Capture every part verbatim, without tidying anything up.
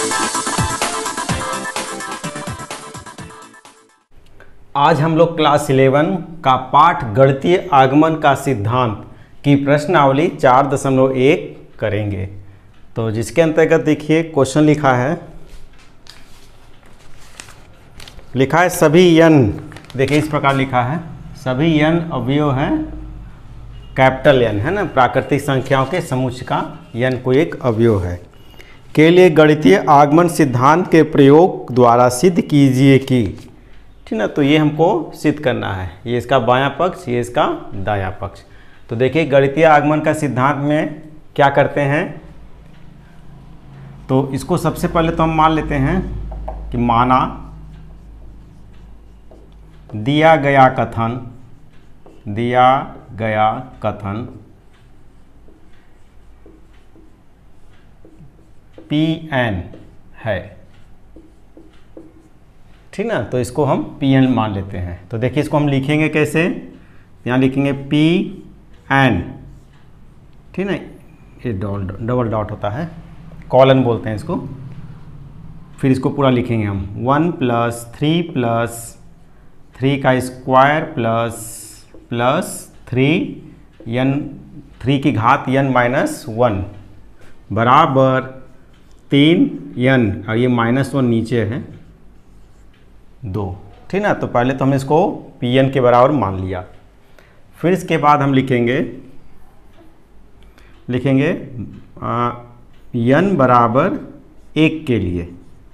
आज हम लोग क्लास इलेवन का पाठ गणितीय आगमन का सिद्धांत की प्रश्नावली चार दशमलव एक करेंगे। तो जिसके अंतर्गत देखिए क्वेश्चन लिखा है लिखा है सभी n, देखिए इस प्रकार लिखा है सभी n अवयव हैं कैपिटल N है ना, प्राकृतिक संख्याओं के समुच्चय का n को एक अवयव है के लिए गणितीय आगमन सिद्धांत के प्रयोग द्वारा सिद्ध कीजिए कि, ठीक ना। तो ये हमको सिद्ध करना है, ये इसका बायां पक्ष, ये इसका दायां पक्ष। तो देखिए गणितीय आगमन का सिद्धांत में क्या करते हैं, तो इसको सबसे पहले तो हम मान लेते हैं कि माना दिया गया कथन दिया गया कथन पी एन है, ठीक ना। तो इसको हम पी एन मान लेते हैं। तो देखिए इसको हम लिखेंगे कैसे, यहाँ लिखेंगे पी एन, ठीक ना, ये डबल डॉट होता है, कॉलन बोलते हैं इसको। फिर इसको पूरा लिखेंगे हम one plus three plus three का square plus plus three n three की घात एन माइनस वन बराबर तीन एन, और ये माइनस वन नीचे है दो, ठीक ना। तो पहले तो हमने इसको पी एन के बराबर मान लिया। फिर इसके बाद हम लिखेंगे लिखेंगे एन बराबर एक के लिए,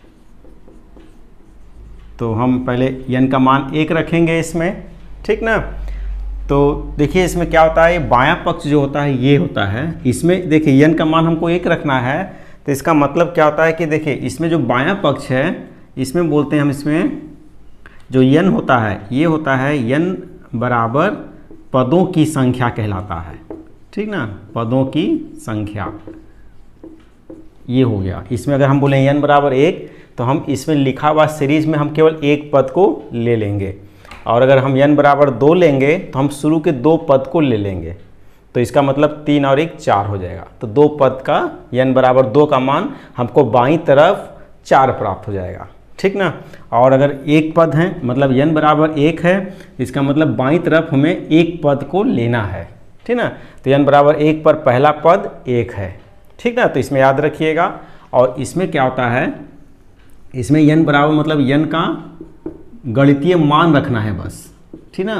तो हम पहले एन का मान एक रखेंगे इसमें, ठीक ना। तो देखिए इसमें क्या होता है, बायां पक्ष जो होता है ये होता है, इसमें देखिए एन का मान हमको एक रखना है। तो इसका मतलब क्या होता है कि देखिए इसमें जो बायां पक्ष है इसमें बोलते हैं हम, इसमें जो n होता है ये होता है n बराबर पदों की संख्या कहलाता है, ठीक ना, पदों की संख्या ये हो गया। इसमें अगर हम बोलें n बराबर एक, तो हम इसमें लिखा हुआ सीरीज में हम केवल एक पद को ले लेंगे, और अगर हम n बराबर दो लेंगे तो हम शुरू के दो पद को ले लेंगे। तो इसका मतलब तीन और एक चार हो जाएगा। तो दो पद का n बराबर दो का मान हमको बाईं तरफ चार प्राप्त हो जाएगा, ठीक ना। और अगर एक पद है मतलब n बराबर एक है, इसका मतलब बाईं तरफ हमें एक पद को लेना है, ठीक ना। तो n बराबर एक पर पहला पद एक है, ठीक ना। तो इसमें याद रखिएगा। और इसमें क्या होता है, इसमें n बराबर मतलब n का गणितीय मान रखना है बस, ठीक ना।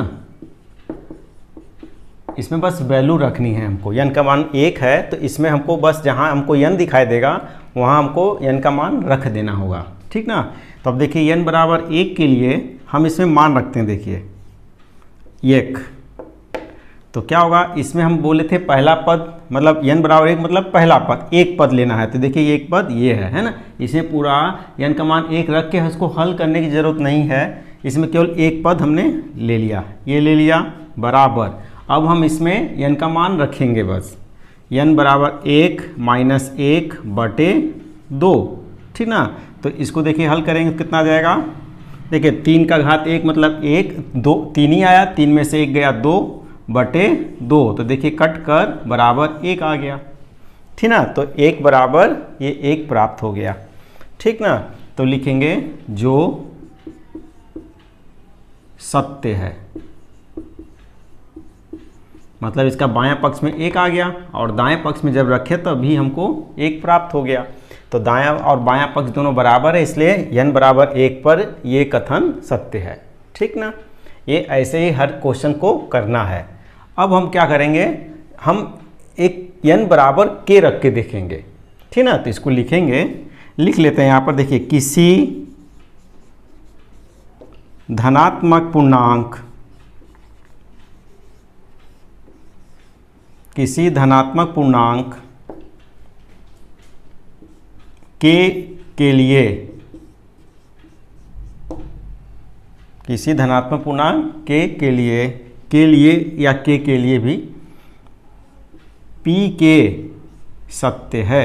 इसमें बस वैल्यू रखनी है हमको, n का मान एक है तो इसमें हमको बस जहाँ हमको n दिखाई देगा वहाँ हमको n का मान रख देना होगा, ठीक ना। तो अब देखिए n बराबर एक के लिए हम इसमें मान रखते हैं, देखिए एक, तो क्या होगा, इसमें हम बोले थे पहला पद मतलब n बराबर एक मतलब पहला पद, एक पद लेना है। तो देखिए एक पद ये है है ना, इसमें पूरा n का मान एक रख के इसको हल करने की ज़रूरत नहीं है, इसमें केवल एक पद हमने ले लिया, ये ले लिया बराबर। अब हम इसमें n का मान रखेंगे बस, n बराबर एक माइनस एक बटे दो, ठीक ना। तो इसको देखिए हल करेंगे कितना जाएगा, देखिए तीन का घात एक मतलब एक, दो तीन ही आया, तीन में से एक गया दो बटे दो, तो देखिए कट कर बराबर एक आ गया, ठीक ना। तो एक बराबर ये एक प्राप्त हो गया, ठीक ना। तो लिखेंगे जो सत्य है, मतलब इसका बायां पक्ष में एक आ गया और दाएं पक्ष में जब रखे तो अभी हमको एक प्राप्त हो गया। तो दायां और बायां पक्ष दोनों बराबर है, इसलिए n बराबर एक पर ये कथन सत्य है, ठीक ना। ये ऐसे ही हर क्वेश्चन को करना है। अब हम क्या करेंगे, हम एक n बराबर k रख के देखेंगे, ठीक ना। तो इसको लिखेंगे, लिख लेते हैं यहाँ पर, देखिए किसी धनात्मक पूर्णांक किसी धनात्मक पूर्णांक k के लिए किसी धनात्मक पूर्णांक k के लिए के लिए या k के लिए भी p के सत्य है,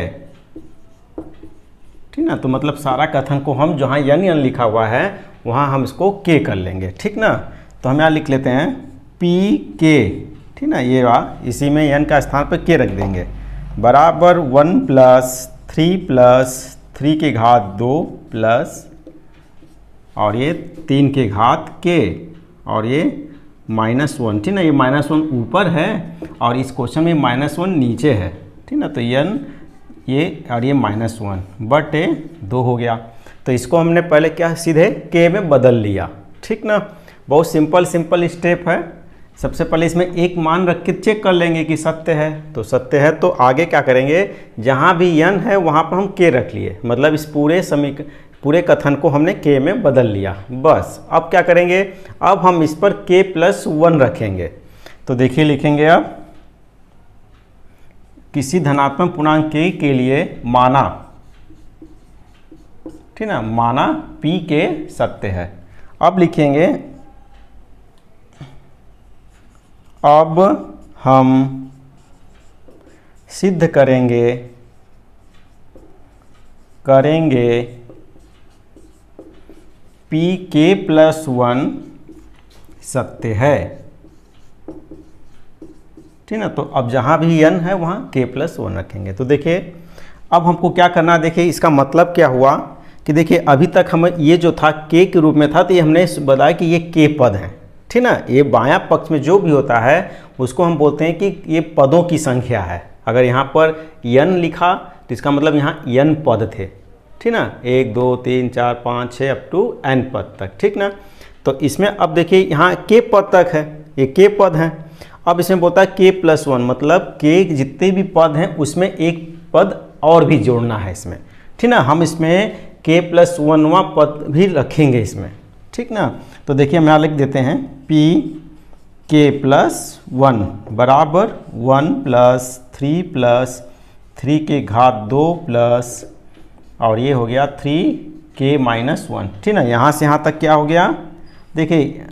ठीक ना। तो मतलब सारा कथन को हम जहाँ n n लिखा हुआ है वहाँ हम इसको k कर लेंगे, ठीक ना। तो हम यहाँ लिख लेते हैं p के, ठीक ना, ये वाला इसी में n का स्थान पर k रख देंगे बराबर one plus three plus three के घात दो प्लस और ये तीन के घात के और ये माइनस वन, ठीक ना। ये माइनस वन ऊपर है और इस क्वेश्चन में माइनस वन नीचे है, ठीक ना। तो एन ये और ये माइनस वन बट ए दो हो गया। तो इसको हमने पहले क्या सीधे के में बदल लिया, ठीक ना। बहुत सिंपल सिंपल स्टेप है। सबसे पहले इसमें एक मान रख के चेक कर लेंगे कि सत्य है, तो सत्य है। तो आगे क्या करेंगे, जहाँ भी एन है वहाँ पर हम के रख लिए, मतलब इस पूरे समीक पूरे कथन को हमने के में बदल लिया। बस अब क्या करेंगे, अब हम इस पर के प्लस वन रखेंगे। तो देखिए लिखेंगे अब किसी धनात्मक पूर्णांक के के लिए माना, ठीक ना, माना पी के सत्य है। अब लिखेंगे अब हम सिद्ध करेंगे करेंगे पी के प्लस वन सत्य है, ठीक ना। तो अब जहाँ भी एन है वहाँ के प्लस वन रखेंगे। तो देखिए अब हमको क्या करना है, देखिए इसका मतलब क्या हुआ कि देखिए अभी तक हम ये जो था के के रूप में था, तो ये हमने बताया कि ये के पद हैं, ठीक ना। ये बायां पक्ष में जो भी होता है उसको हम बोलते हैं कि ये पदों की संख्या है। अगर यहाँ पर एन लिखा तो इसका मतलब यहाँ एन पद थे, ठीक ना। एक दो तीन चार पाँच छः अप टू एन पद तक, ठीक ना। तो इसमें अब देखिए यहाँ के पद तक है, ये के पद हैं। अब इसमें बोलता है के प्लस वन, मतलब के जितने भी पद हैं उसमें एक पद और भी जोड़ना है इसमें, ठीक ना। हम इसमें के प्लस वनवा पद भी रखेंगे इसमें, ठीक ना। तो देखिए हम यहाँ लिख देते हैं पी के प्लस वन बराबर one plus three plus three के घात दो प्लस और ये हो गया थ्री के माइनस वन, ठीक ना। यहाँ से यहाँ तक क्या हो गया, देखिए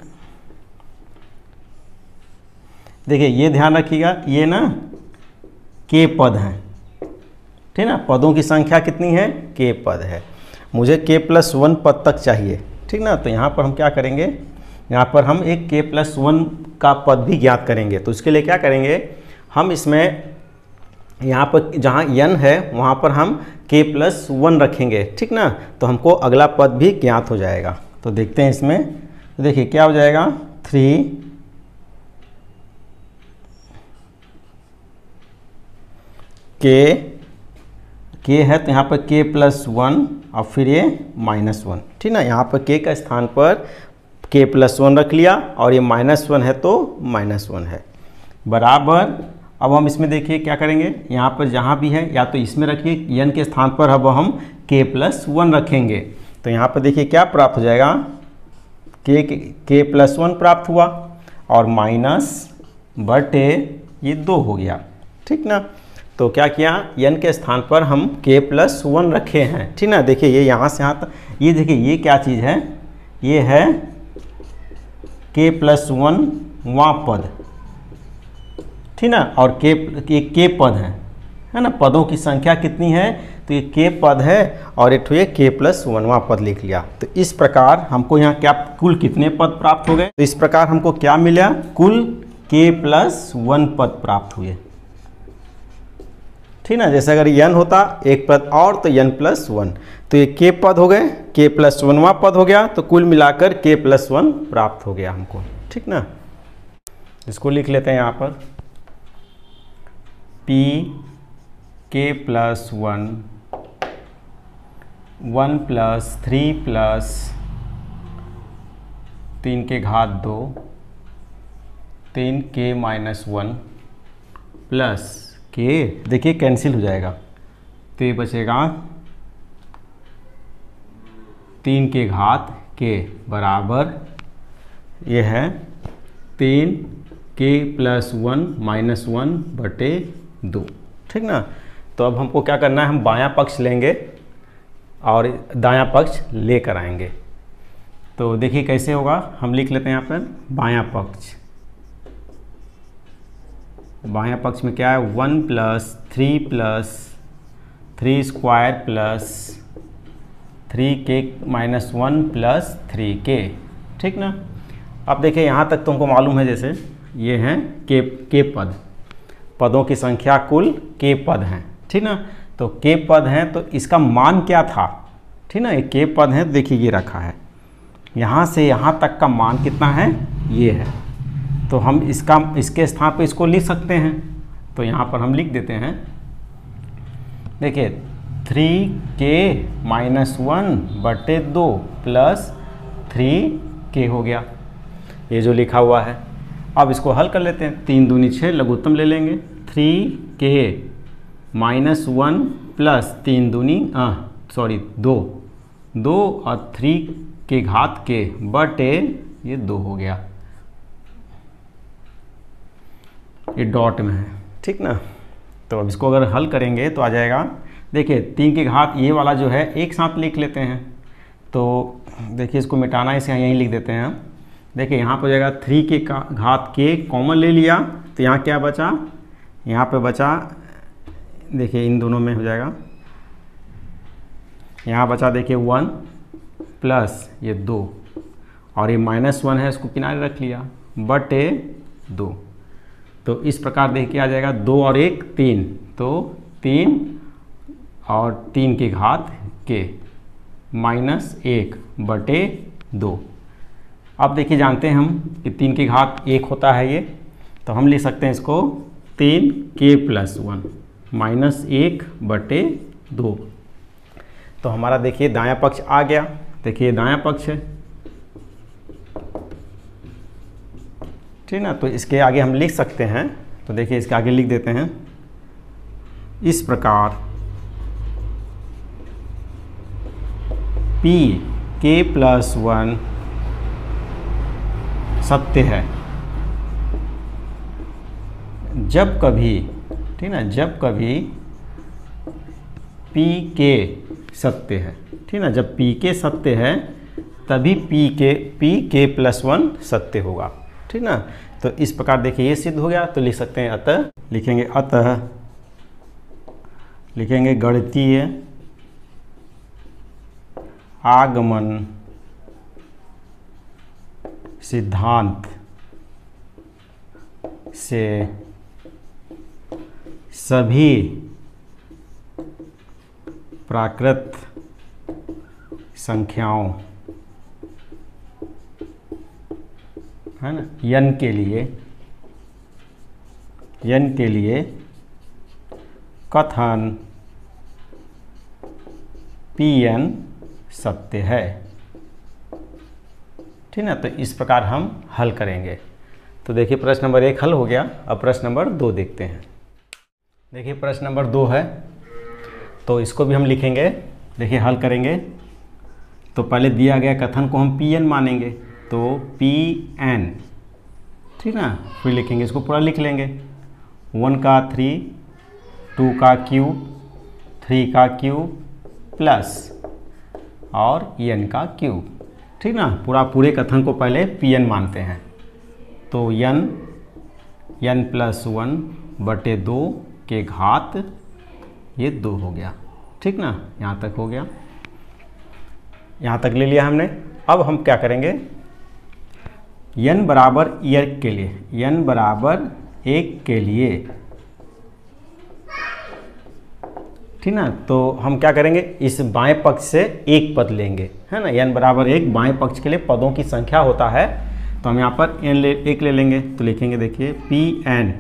देखिए ये ध्यान रखिएगा, ये ना के पद हैं, ठीक ना। पदों की संख्या कितनी है, के पद है। मुझे के प्लस वन पद तक चाहिए, ठीक ना। तो यहाँ पर हम क्या करेंगे, यहाँ पर हम एक के प्लस वन का पद भी ज्ञात करेंगे। तो उसके लिए क्या करेंगे, हम इसमें यहाँ पर जहाँ एन है वहाँ पर हम के प्लस वन रखेंगे, ठीक ना। तो हमको अगला पद भी ज्ञात हो जाएगा। तो देखते हैं इसमें, तो देखिए क्या हो जाएगा, थ्री के के है तो यहाँ पर के प्लस वन और फिर ये माइनस वन, ठीक ना। यहाँ पर के का स्थान पर के प्लस वन रख लिया और ये माइनस वन है तो माइनस वन है बराबर। अब हम इसमें देखिए क्या करेंगे, यहाँ पर जहाँ भी है या तो इसमें रखिए एन के स्थान पर, अब हम के प्लस वन रखेंगे। तो यहाँ पर देखिए क्या प्राप्त हो जाएगा, के के प्लस वन प्राप्त हुआ और माइनस बटे ये दो हो गया, ठीक ना। तो क्या किया, एन के स्थान पर हम के प्लस वन रखे हैं, ठीक ना। देखिए ये यहाँ से यहाँ तक, ये देखिए ये क्या चीज़ है, ये है के प्लस वन वां पद, ठीक ना। और के ये के पद है है ना। पदों की संख्या कितनी है, तो ये के पद है और एक ये के प्लस वनवा पद लिख लिया। तो इस प्रकार हमको यहाँ क्या कुल कितने पद प्राप्त हो गए, तो इस प्रकार हमको क्या मिला, कुल के प्लस वन पद प्राप्त हुए, ठीक ना। जैसे अगर एन होता एक पद और तो एन प्लस वन, तो ये के पद हो गए, के प्लस वनवा पद हो गया, तो कुल मिलाकर के प्लस वन प्राप्त हो गया हमको, ठीक ना। इसको लिख लेते हैं यहाँ पर, P k plus one one plus three plus तीन के घात दो तीन के माइनस वन प्लस के, देखिए कैंसिल हो जाएगा तो ये बचेगा तीन के घात के बराबर ये है तीन के प्लस वन माइनस वन बटे दो, ठीक ना। तो अब हमको क्या करना है, हम बायां पक्ष लेंगे और दायां पक्ष लेकर आएंगे। तो देखिए कैसे होगा, हम लिख लेते हैं यहाँ पर बायां पक्ष। बायां पक्ष में क्या है, one plus three plus three square plus three k minus one plus three k, ठीक ना। अब देखिए यहाँ तक तुमको मालूम है, जैसे ये हैं के के पद, पदों की संख्या कुल के पद हैं, ठीक ना। तो के पद हैं तो इसका मान क्या था, ठीक ना, ये के पद हैं, देखिए ये रखा है, यहाँ से यहाँ तक का मान कितना है, ये है। तो हम इसका इसके स्थान पे इसको लिख सकते हैं, तो यहाँ पर हम लिख देते हैं, देखिए थ्री के माइनस वन बटे दो प्लस थ्री के हो गया, ये जो लिखा हुआ है। अब इसको हल कर लेते हैं, तीन दूनी छः, लघुत्तम ले लेंगे, three k minus one plus तीन दूनी सॉरी दो दो और थ्री के घात के बटे ये दो हो गया, ये डॉट में है, ठीक ना। तो अब इसको अगर हल करेंगे तो आ जाएगा, देखिए तीन के घात ये वाला जो है एक साथ लिख लेते हैं, तो देखिए इसको मिटाना है, इसे यहीं लिख देते हैं। देखिए यहाँ पर हो जाएगा थ्री के का घात के कॉमन ले लिया, तो यहाँ क्या बचा, यहाँ पे बचा, देखिए इन दोनों में हो जाएगा, यहाँ बचा देखिए वन प्लस ये दो, और ये माइनस वन है, इसको किनारे रख लिया, बटे दो। तो इस प्रकार देखिए आ जाएगा दो और एक तीन, तो तीन और तीन के घात के माइनस एक बटे दो। अब देखिए जानते हैं हम कि तीन की घात एक होता है ये, तो हम लिख सकते हैं इसको तीन के प्लस वन माइनस एक बटे दो। तो हमारा देखिए दायां पक्ष आ गया, देखिए दायां पक्ष है, ठीक ना। तो इसके आगे हम लिख सकते हैं, तो देखिए इसके आगे लिख देते हैं इस प्रकार, P के प्लस वन सत्य है जब कभी, ठीक ना, जब कभी P के सत्य है, ठीक ना, जब P के सत्य है तभी P के P के प्लस वन सत्य होगा, ठीक ना। तो इस प्रकार देखिए ये सिद्ध हो गया, तो लिख सकते हैं अतः, लिखेंगे अतः, लिखेंगे गणितीय आगमन सिद्धांत से सभी प्राकृत संख्याओं, है ना, n के लिए n के लिए कथन Pn सत्य है, ठीक ना। तो इस प्रकार हम हल करेंगे। तो देखिए प्रश्न नंबर एक हल हो गया, अब प्रश्न नंबर दो देखते हैं। देखिए प्रश्न नंबर दो है, तो इसको भी हम लिखेंगे, देखिए हल करेंगे। तो पहले दिया गया कथन को हम Pn मानेंगे, तो Pn, ठीक ना, फिर लिखेंगे इसको पूरा लिख लेंगे, वन का थ्री, टू का क्यूब, थ्री का क्यूब प्लस और n का क्यूब, ठीक ना। पूरा पूरे कथन को पहले Pn मानते हैं, तो n n प्लस वन बटे दो के घात ये दो हो गया, ठीक ना, यहाँ तक हो गया, यहाँ तक ले लिया हमने। अब हम क्या करेंगे, n बराबर एक के लिए, n बराबर एक के लिए, ठीक ना, तो हम क्या करेंगे, इस बाएं पक्ष से एक पद लेंगे, है ना, n बराबर एक बाएं पक्ष के लिए पदों की संख्या होता है, तो हम यहाँ पर n ले एक ले लेंगे, तो लिखेंगे देखिए Pn,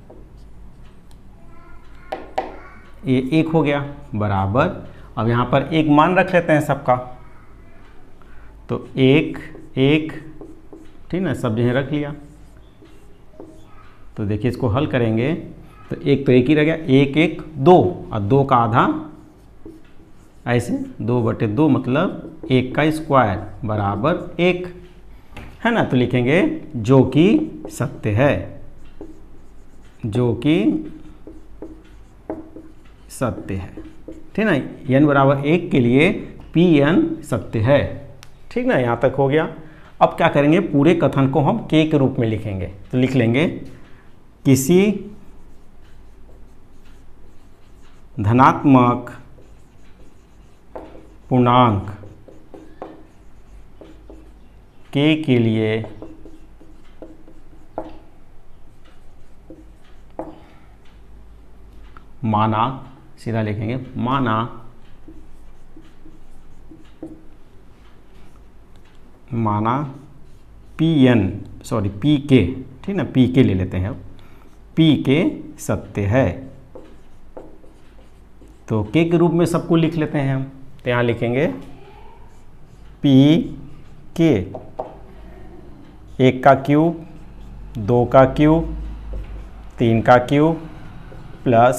ये एक हो गया बराबर, अब यहाँ पर एक मान रख लेते हैं सबका, तो एक एक, ठीक ना, सब जगह रख लिया। तो देखिए इसको हल करेंगे, तो एक तो एक ही रह गया, एक एक दो, और दो का आधा ऐसे, दो बटे दो मतलब एक का स्क्वायर बराबर एक, है ना। तो लिखेंगे जो कि सत्य है, जो कि सत्य है, ठीक ना, n बराबर एक के लिए Pn सत्य है, ठीक ना, यहाँ तक हो गया। अब क्या करेंगे, पूरे कथन को हम k के रूप में लिखेंगे, तो लिख लेंगे किसी धनात्मक पूर्णांक k के लिए माना सीधा लिखेंगे माना माना पी एन सॉरी पी के, ठीक ना, पी के ले लेते हैं अब, पी के सत्य है। तो के के रूप में सबको लिख लेते हैं हम, तो यहाँ लिखेंगे पी के, एक का क्यूब, दो का क्यूब, तीन का क्यूब प्लस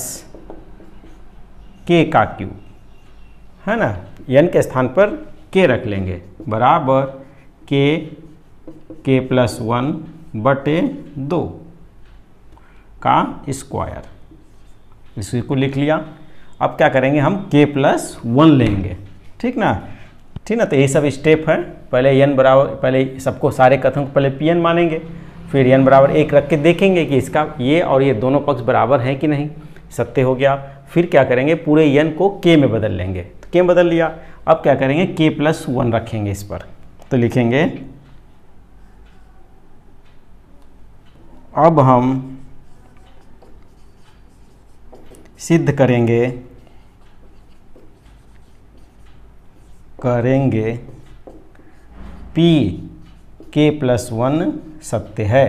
के का क्यूब, है ना, एन के स्थान पर के रख लेंगे, बराबर के के प्लस वन बटे दो का स्क्वायर, इसी को लिख लिया। अब क्या करेंगे हम के प्लस वन लेंगे, ठीक ना, ठीक ना। तो ये सब स्टेप है, पहले एन बराबर, पहले सबको सारे कथन को पहले पी एन मानेंगे, फिर एन बराबर एक रख के देखेंगे कि इसका ये और ये दोनों पक्ष बराबर हैं कि नहीं, सत्य हो गया। फिर क्या करेंगे, पूरे एन को के में बदल लेंगे, तो के में बदल लिया। अब क्या करेंगे, के प्लस वन रखेंगे इस पर, तो लिखेंगे अब हम सिद्ध करेंगे करेंगे पी के प्लस वन सत्य है,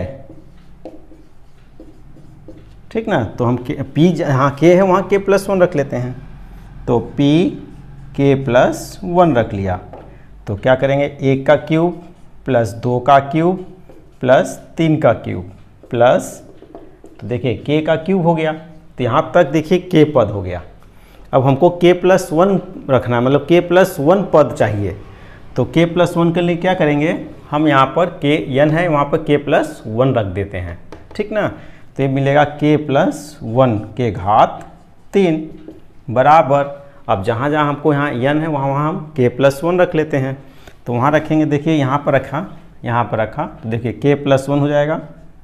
ठीक ना। तो हम के पी जहाँ के है वहाँ के प्लस वन रख लेते हैं, तो पी के प्लस वन रख लिया। तो क्या करेंगे, एक का क्यूब प्लस दो का क्यूब प्लस तीन का क्यूब प्लस, तो देखिए के का क्यूब हो गया, तो यहाँ तक देखिए के पद हो गया। अब हमको के प्लस वन रखना है, मतलब के प्लस वन पद चाहिए। तो के प्लस वन के लिए क्या करेंगे, हम यहाँ पर के एन है वहाँ पर के प्लस वन रख देते हैं, ठीक ना। तो ये मिलेगा के प्लस वन के घात तीन, बराबर, अब जहाँ जहाँ हमको यहाँ एन है वहाँ वहाँ हम के प्लस वन रख लेते हैं। तो वहाँ रखेंगे, देखिए यहाँ पर रखा, यहाँ पर रखा, तो देखिए के प्लस वन हो जाएगा।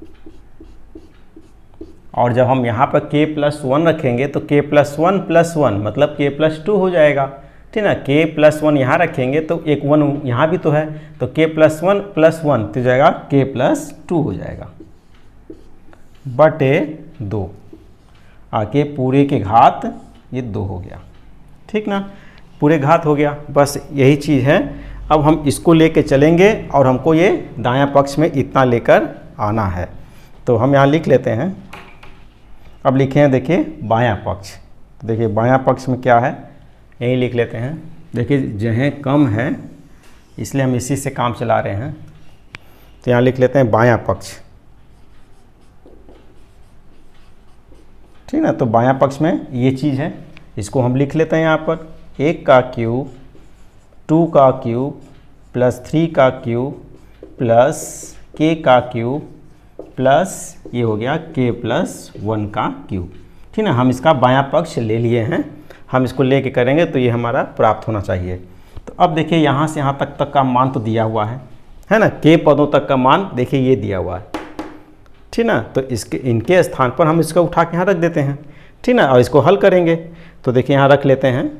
और जब हम यहाँ पर k प्लस वन रखेंगे तो k plus one plus one मतलब k प्लस टू हो जाएगा, ठीक ना। k प्लस वन यहाँ रखेंगे तो एक वन यहाँ भी तो है, तो k plus one plus one तो जाएगा k प्लस टू हो जाएगा, बटे दो, आके पूरे के घात ये दो हो गया, ठीक ना, पूरे घात हो गया। बस यही चीज़ है। अब हम इसको लेके चलेंगे और हमको ये दायां पक्ष में इतना लेकर आना है। तो हम यहाँ लिख लेते हैं, अब लिखे हैं देखिए बायां पक्ष, तो देखिए बायां पक्ष में क्या है यही लिख लेते हैं। देखिए जगह कम है इसलिए हम इसी से काम चला रहे हैं, तो यहाँ लिख लेते हैं बायां पक्ष, ठीक ना। तो बायां पक्ष में ये चीज़ है, इसको हम लिख लेते हैं यहाँ पर एक का क्यूब, टू का क्यूब प्लस थ्री का क्यूब प्लस के का क्यूब प्लस ये हो गया के प्लस वन का क्यूब, ठीक ना। हम इसका बायां पक्ष ले लिए हैं, हम इसको लेके करेंगे तो ये हमारा प्राप्त होना चाहिए। तो अब देखिए यहाँ से यहाँ तक तक का मान तो दिया हुआ है है ना, के पदों तक का मान देखिए ये दिया हुआ है, ठीक ना। तो इसके इनके स्थान पर हम इसको उठा के यहाँ रख देते हैं, ठीक ना, और इसको हल करेंगे। तो देखिए यहाँ रख लेते हैं,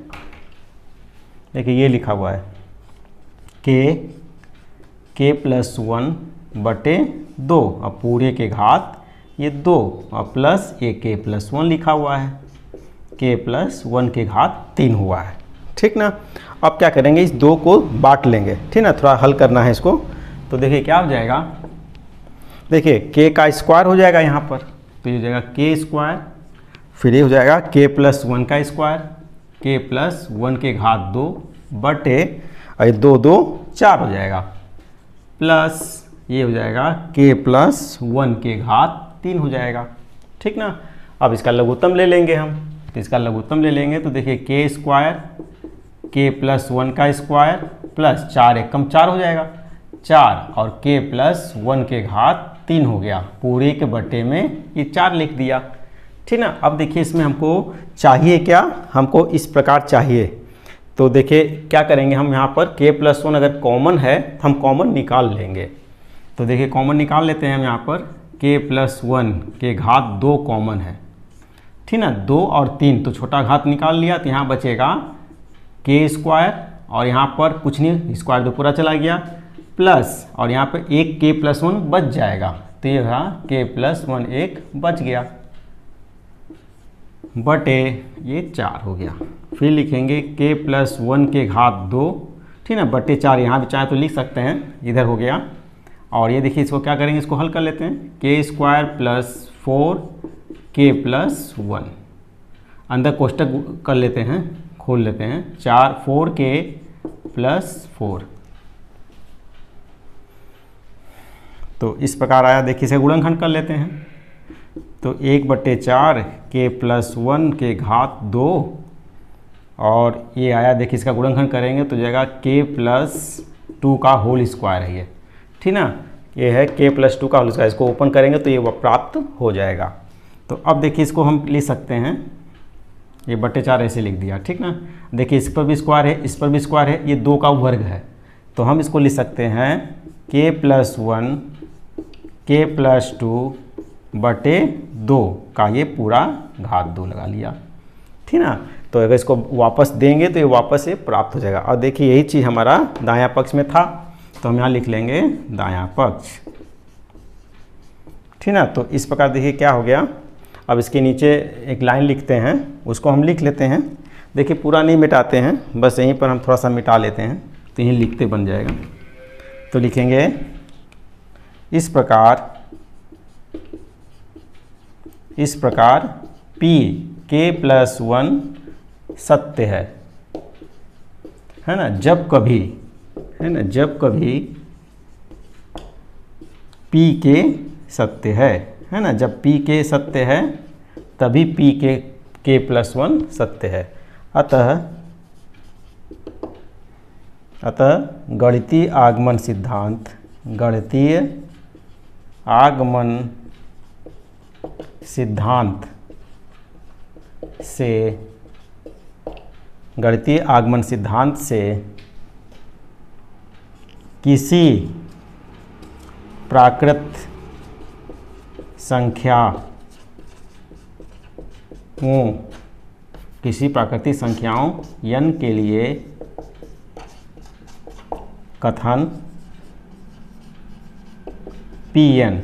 देखिए ये लिखा हुआ है के के प्लस वन बटे दो, अब पूरे के घात ये दो और प्लस ये के प्लस वन लिखा हुआ है, के प्लस वन के घात तीन हुआ है, ठीक ना। अब क्या करेंगे, इस दो को बांट लेंगे, ठीक ना, थोड़ा हल करना है इसको। तो देखिए क्या हो जाएगा, देखिए के का स्क्वायर हो जाएगा यहाँ पर, तो ये हो जाएगा के स्क्वायर, फिर ये हो जाएगा के प्लस वन का स्क्वायर, के प्लस वन के घात दो बटे और दो दो चार हो जाएगा, प्लस ये हो जाएगा के प्लस वन के घात तीन हो जाएगा, ठीक ना। अब इसका लघुत्तम ले लेंगे हम, तो इसका लघुत्तम ले लेंगे तो देखिए k square k plus one का स्क्वायर प्लस चार एक कम चार हो जाएगा, चार और के प्लस वन के घात तीन हो गया, पूरे के बटे में ये चार लिख दिया, ठीक ना। अब देखिए इसमें हमको चाहिए क्या, हमको इस प्रकार चाहिए। तो देखिए क्या करेंगे हम, यहाँ पर के प्लस वन अगर कॉमन है तो हम कॉमन निकाल लेंगे। तो देखिए कॉमन निकाल लेते हैं हम, यहाँ पर के प्लस वन के घात दो कॉमन है, ठीक ना, दो और तीन तो छोटा घात निकाल लिया, तो यहाँ बचेगा के स्क्वायर और यहाँ पर कुछ नहीं, स्क्वायर तो पूरा चला गया, प्लस और यहाँ पर एक के प्लस वन बच जाएगा, तो ये रहा के प्लस वन एक बच गया, बटे ये चार हो गया। फिर लिखेंगे के प्लस वन के घात दो, ठीक है ना, बटे चार, यहाँ भी चाहे तो लिख सकते हैं, इधर हो गया। और ये देखिए इसको क्या करेंगे, इसको हल कर लेते हैं, k square plus four k plus one, अंदर कोष्टक कर लेते हैं, खोल लेते हैं, चार फोर के प्लस फोर, तो इस प्रकार आया। देखिए इसे गुणनखंड कर लेते हैं, तो एक बट्टे चार के प्लस वन के घात दो, और ये आया, देखिए इसका गुणनखंड करेंगे तो जाएगा के प्लस टू का होल स्क्वायर है ये, ठीक ना, ये है के प्लस टू का होल स्क्वायर, इसको ओपन करेंगे तो ये प्राप्त हो जाएगा। तो अब देखिए इसको हम लिख सकते हैं, ये बट्टे चार ऐसे लिख दिया, ठीक ना। देखिए इस पर भी स्क्वायर है, इस पर भी स्क्वायर है, ये दो का वर्ग है, तो हम इसको लिख सकते हैं k plus one k plus two बटे दो का ये पूरा घात दो लगा लिया, ठीक ना। तो अगर इसको वापस देंगे तो ये वापस से प्राप्त हो जाएगा। और देखिए यही चीज़ हमारा दायां पक्ष में था, तो हम यहाँ लिख लेंगे दायां पक्ष, ठीक ना। तो इस प्रकार देखिए क्या हो गया। अब इसके नीचे एक लाइन लिखते हैं, उसको हम लिख लेते हैं। देखिए पूरा नहीं मिटाते हैं, बस यहीं पर हम थोड़ा सा मिटा लेते हैं, तो यहीं लिखते बन जाएगा। तो लिखेंगे इस प्रकार, इस प्रकार P के प्लस वन सत्य है, है ना, जब कभी, है ना, जब कभी P के सत्य है, है ना, जब P के सत्य है तभी P के के प्लस वन सत्य है। अतः अतः गणितीय आगमन सिद्धांत, गणितीय आगमन सिद्धांत से, गणितीय आगमन सिद्धांत से किसी प्राकृत संख्या किसी प्राकृतिक संख्याओं n के लिए कथन Pn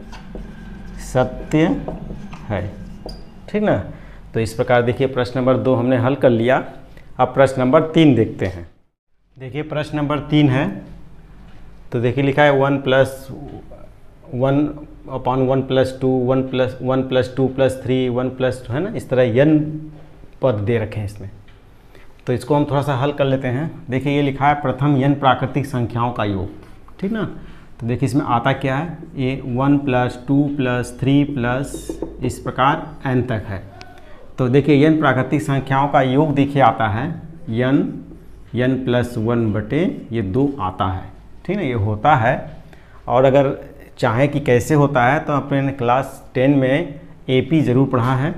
सत्य है, ठीक ना। तो इस प्रकार देखिए प्रश्न नंबर दो हमने हल कर लिया। अब प्रश्न नंबर तीन देखते हैं। देखिए प्रश्न नंबर तीन है, तो देखिए लिखा है one plus one upon one plus two, one plus one plus two plus three, one plus, है ना, इस तरह n पद दे रखे हैं इसमें। तो इसको हम थोड़ा सा हल कर लेते हैं। देखिए ये लिखा है प्रथम n प्राकृतिक संख्याओं का योग, ठीक ना। तो देखिए इसमें आता क्या है, ये one plus two plus three plus इस प्रकार n तक है। तो देखिए n प्राकृतिक संख्याओं का योग देखिए आता है n n प्लस वन बटे ये दो आता है, ठीक ना, ये होता है। और अगर चाहे कि कैसे होता है तो अपने क्लास टेन में एपी ज़रूर पढ़ा है,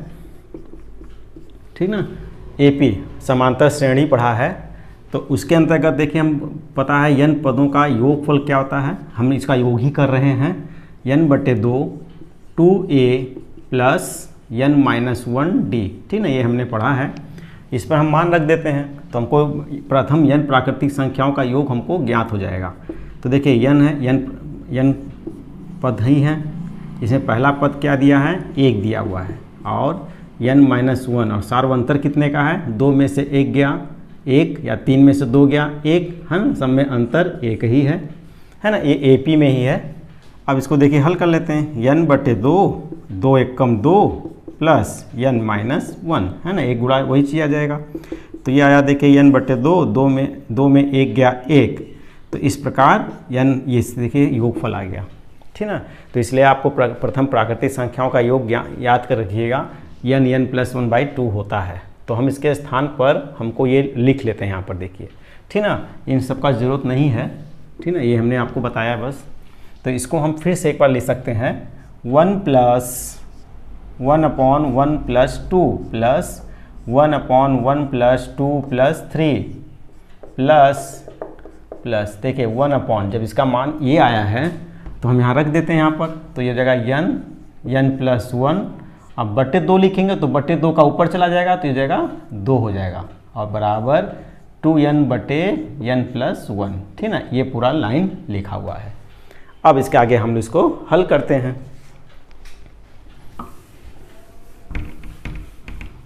ठीक ना, एपी समांतर श्रेणी पढ़ा है। तो उसके अंतर्गत देखिए हम पता है n पदों का योगफल क्या होता है, हम इसका योग ही कर रहे हैं, n बटे दो two A plus n minus one D, ठीक ना, ये हमने पढ़ा है। इस पर हम मान रख देते हैं तो हमको प्रथम n प्राकृतिक संख्याओं का योग हमको ज्ञात हो जाएगा। तो देखिए n है, n n पद ही है, इसमें पहला पद क्या दिया है, एक दिया हुआ है, और n माइनस वन, और सार्वंतर कितने का है, दो में से एक गया एक, या तीन में से दो गया एक, है ना, सब में अंतर एक ही है, है ना, ये एपी में ही है। अब इसको देखिए हल कर लेते हैं, n बटे दो, दो एक कम दो प्लस n माइनस वन, है ना, एक गुणा वही चीज़ आ जाएगा। तो ये आया देखिए n बटे दो, दो में दो में एक गया एक, तो इस प्रकार n ये देखिए योगफल आ गया, ठीक ना। तो इसलिए आपको प्रथम प्राकृतिक संख्याओं का योग याद कर रखिएगा, n n plus one by two होता है। तो हम इसके स्थान पर हमको ये लिख लेते हैं यहाँ पर, देखिए, ठीक ना, इन सब का ज़रूरत नहीं है, ठीक ना, ये हमने आपको बताया बस। तो इसको हम फिर से एक बार लिख सकते हैं, one plus one upon one plus two plus one upon one plus two plus three plus plus देखिए वन अपॉन, जब इसका मान ये आया है तो हम यहाँ रख देते हैं यहाँ पर, तो ये जगह n n प्लस वन, अब बटे दो लिखेंगे तो बटे दो का ऊपर चला जाएगा तो ये जगह दो हो जाएगा, और बराबर टू एन बटे एन प्लस वन, ठीक ना, ये पूरा लाइन लिखा हुआ है। अब इसके आगे हम इसको हल करते हैं।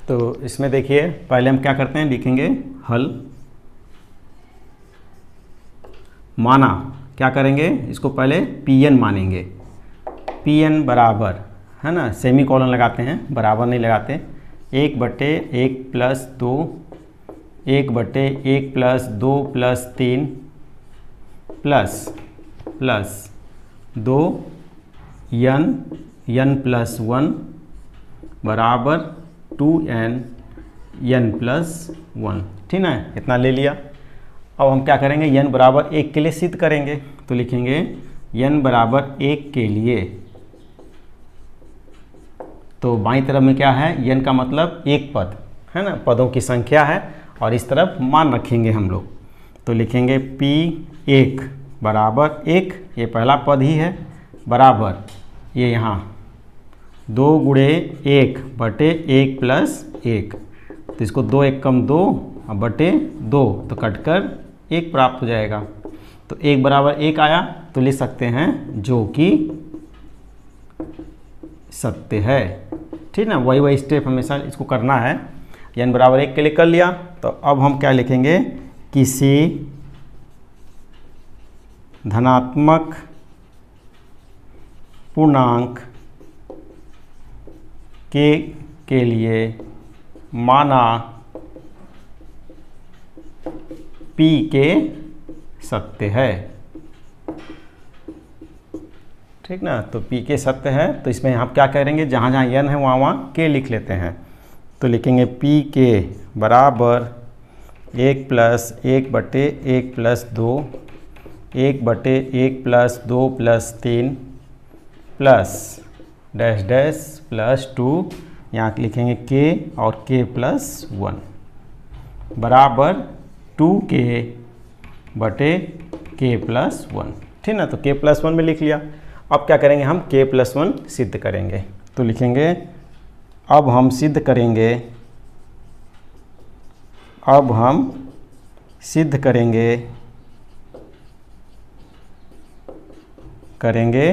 तो इसमें देखिए पहले हम क्या करते हैं, लिखेंगे हल। माना, क्या करेंगे, इसको पहले पी एन मानेंगे। पी एन बराबर, है ना, सेमी कॉलन लगाते हैं, बराबर नहीं लगाते। एक बटे एक प्लस दो, एक बटे एक प्लस दो प्लस तीन प्लस प्लस दो यन यन प्लस वन बराबर two n n plus one. ठीक है, इतना ले लिया। अब हम क्या करेंगे, यन बराबर एक के लिए सिद्ध करेंगे। तो लिखेंगे यन बराबर एक के लिए, तो बाईं तरफ में क्या है, यन का मतलब एक पद है ना, पदों की संख्या है, और इस तरफ मान रखेंगे हम लोग। तो लिखेंगे पी एक बराबर एक, ये पहला पद ही है, बराबर ये यहाँ दो गुणे एक बटे एक प्लस एक, तो इसको दो एक कम दो और बटे दो, तो कटकर एक प्राप्त हो जाएगा। तो एक बराबर एक आया, तो लिख सकते हैं जो कि सत्य है। ठीक ना, वही वही स्टेप हमेशा इसको करना है। एन बराबर एक के लिए कर लिया, तो अब हम क्या लिखेंगे, किसी धनात्मक पूर्णांक के के लिए माना P के सत्य है। ठीक ना, तो P के सत्य है, तो इसमें हम क्या करेंगे, जहाँ जहाँ n है वहाँ वहाँ k लिख लेते हैं। तो लिखेंगे P के बराबर एक प्लस एक बटे एक प्लस दो, एक बटे एक प्लस दो प्लस तीन plus dash dash plus two, यहाँ लिखेंगे k और k प्लस वन बराबर टू के बटे k प्लस वन। ठीक ना, तो k प्लस वन में लिख लिया। अब क्या करेंगे, हम k प्लस वन सिद्ध करेंगे। तो लिखेंगे अब हम सिद्ध करेंगे, अब हम सिद्ध करेंगे करेंगे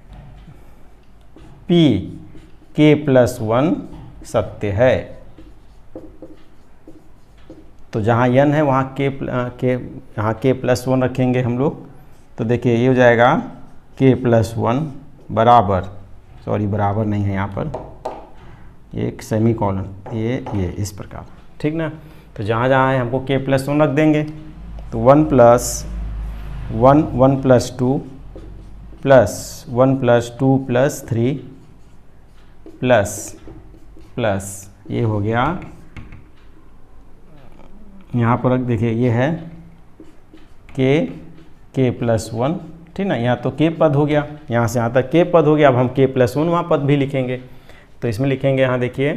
P k प्लस वन सत्य है। तो जहाँ n है वहाँ k के यहाँ k प्लस वन रखेंगे हम लोग। तो देखिए ये हो जाएगा k प्लस वन बराबर, सॉरी बराबर नहीं है यहाँ पर, एक सेमी कॉलन, ये ये इस प्रकार। ठीक ना, तो जहाँ जहाँ है हमको k प्लस वन रख देंगे। तो one plus one one plus two plus one plus two plus three plus plus ये हो गया, यहाँ पर रख देखिए ये है k k प्लस वन। ठीक ना, यहाँ तो k पद हो गया, यहाँ से यहाँ तक k पद हो गया। अब हम k प्लस वन वहाँ पद भी लिखेंगे। तो इसमें लिखेंगे, यहाँ देखिए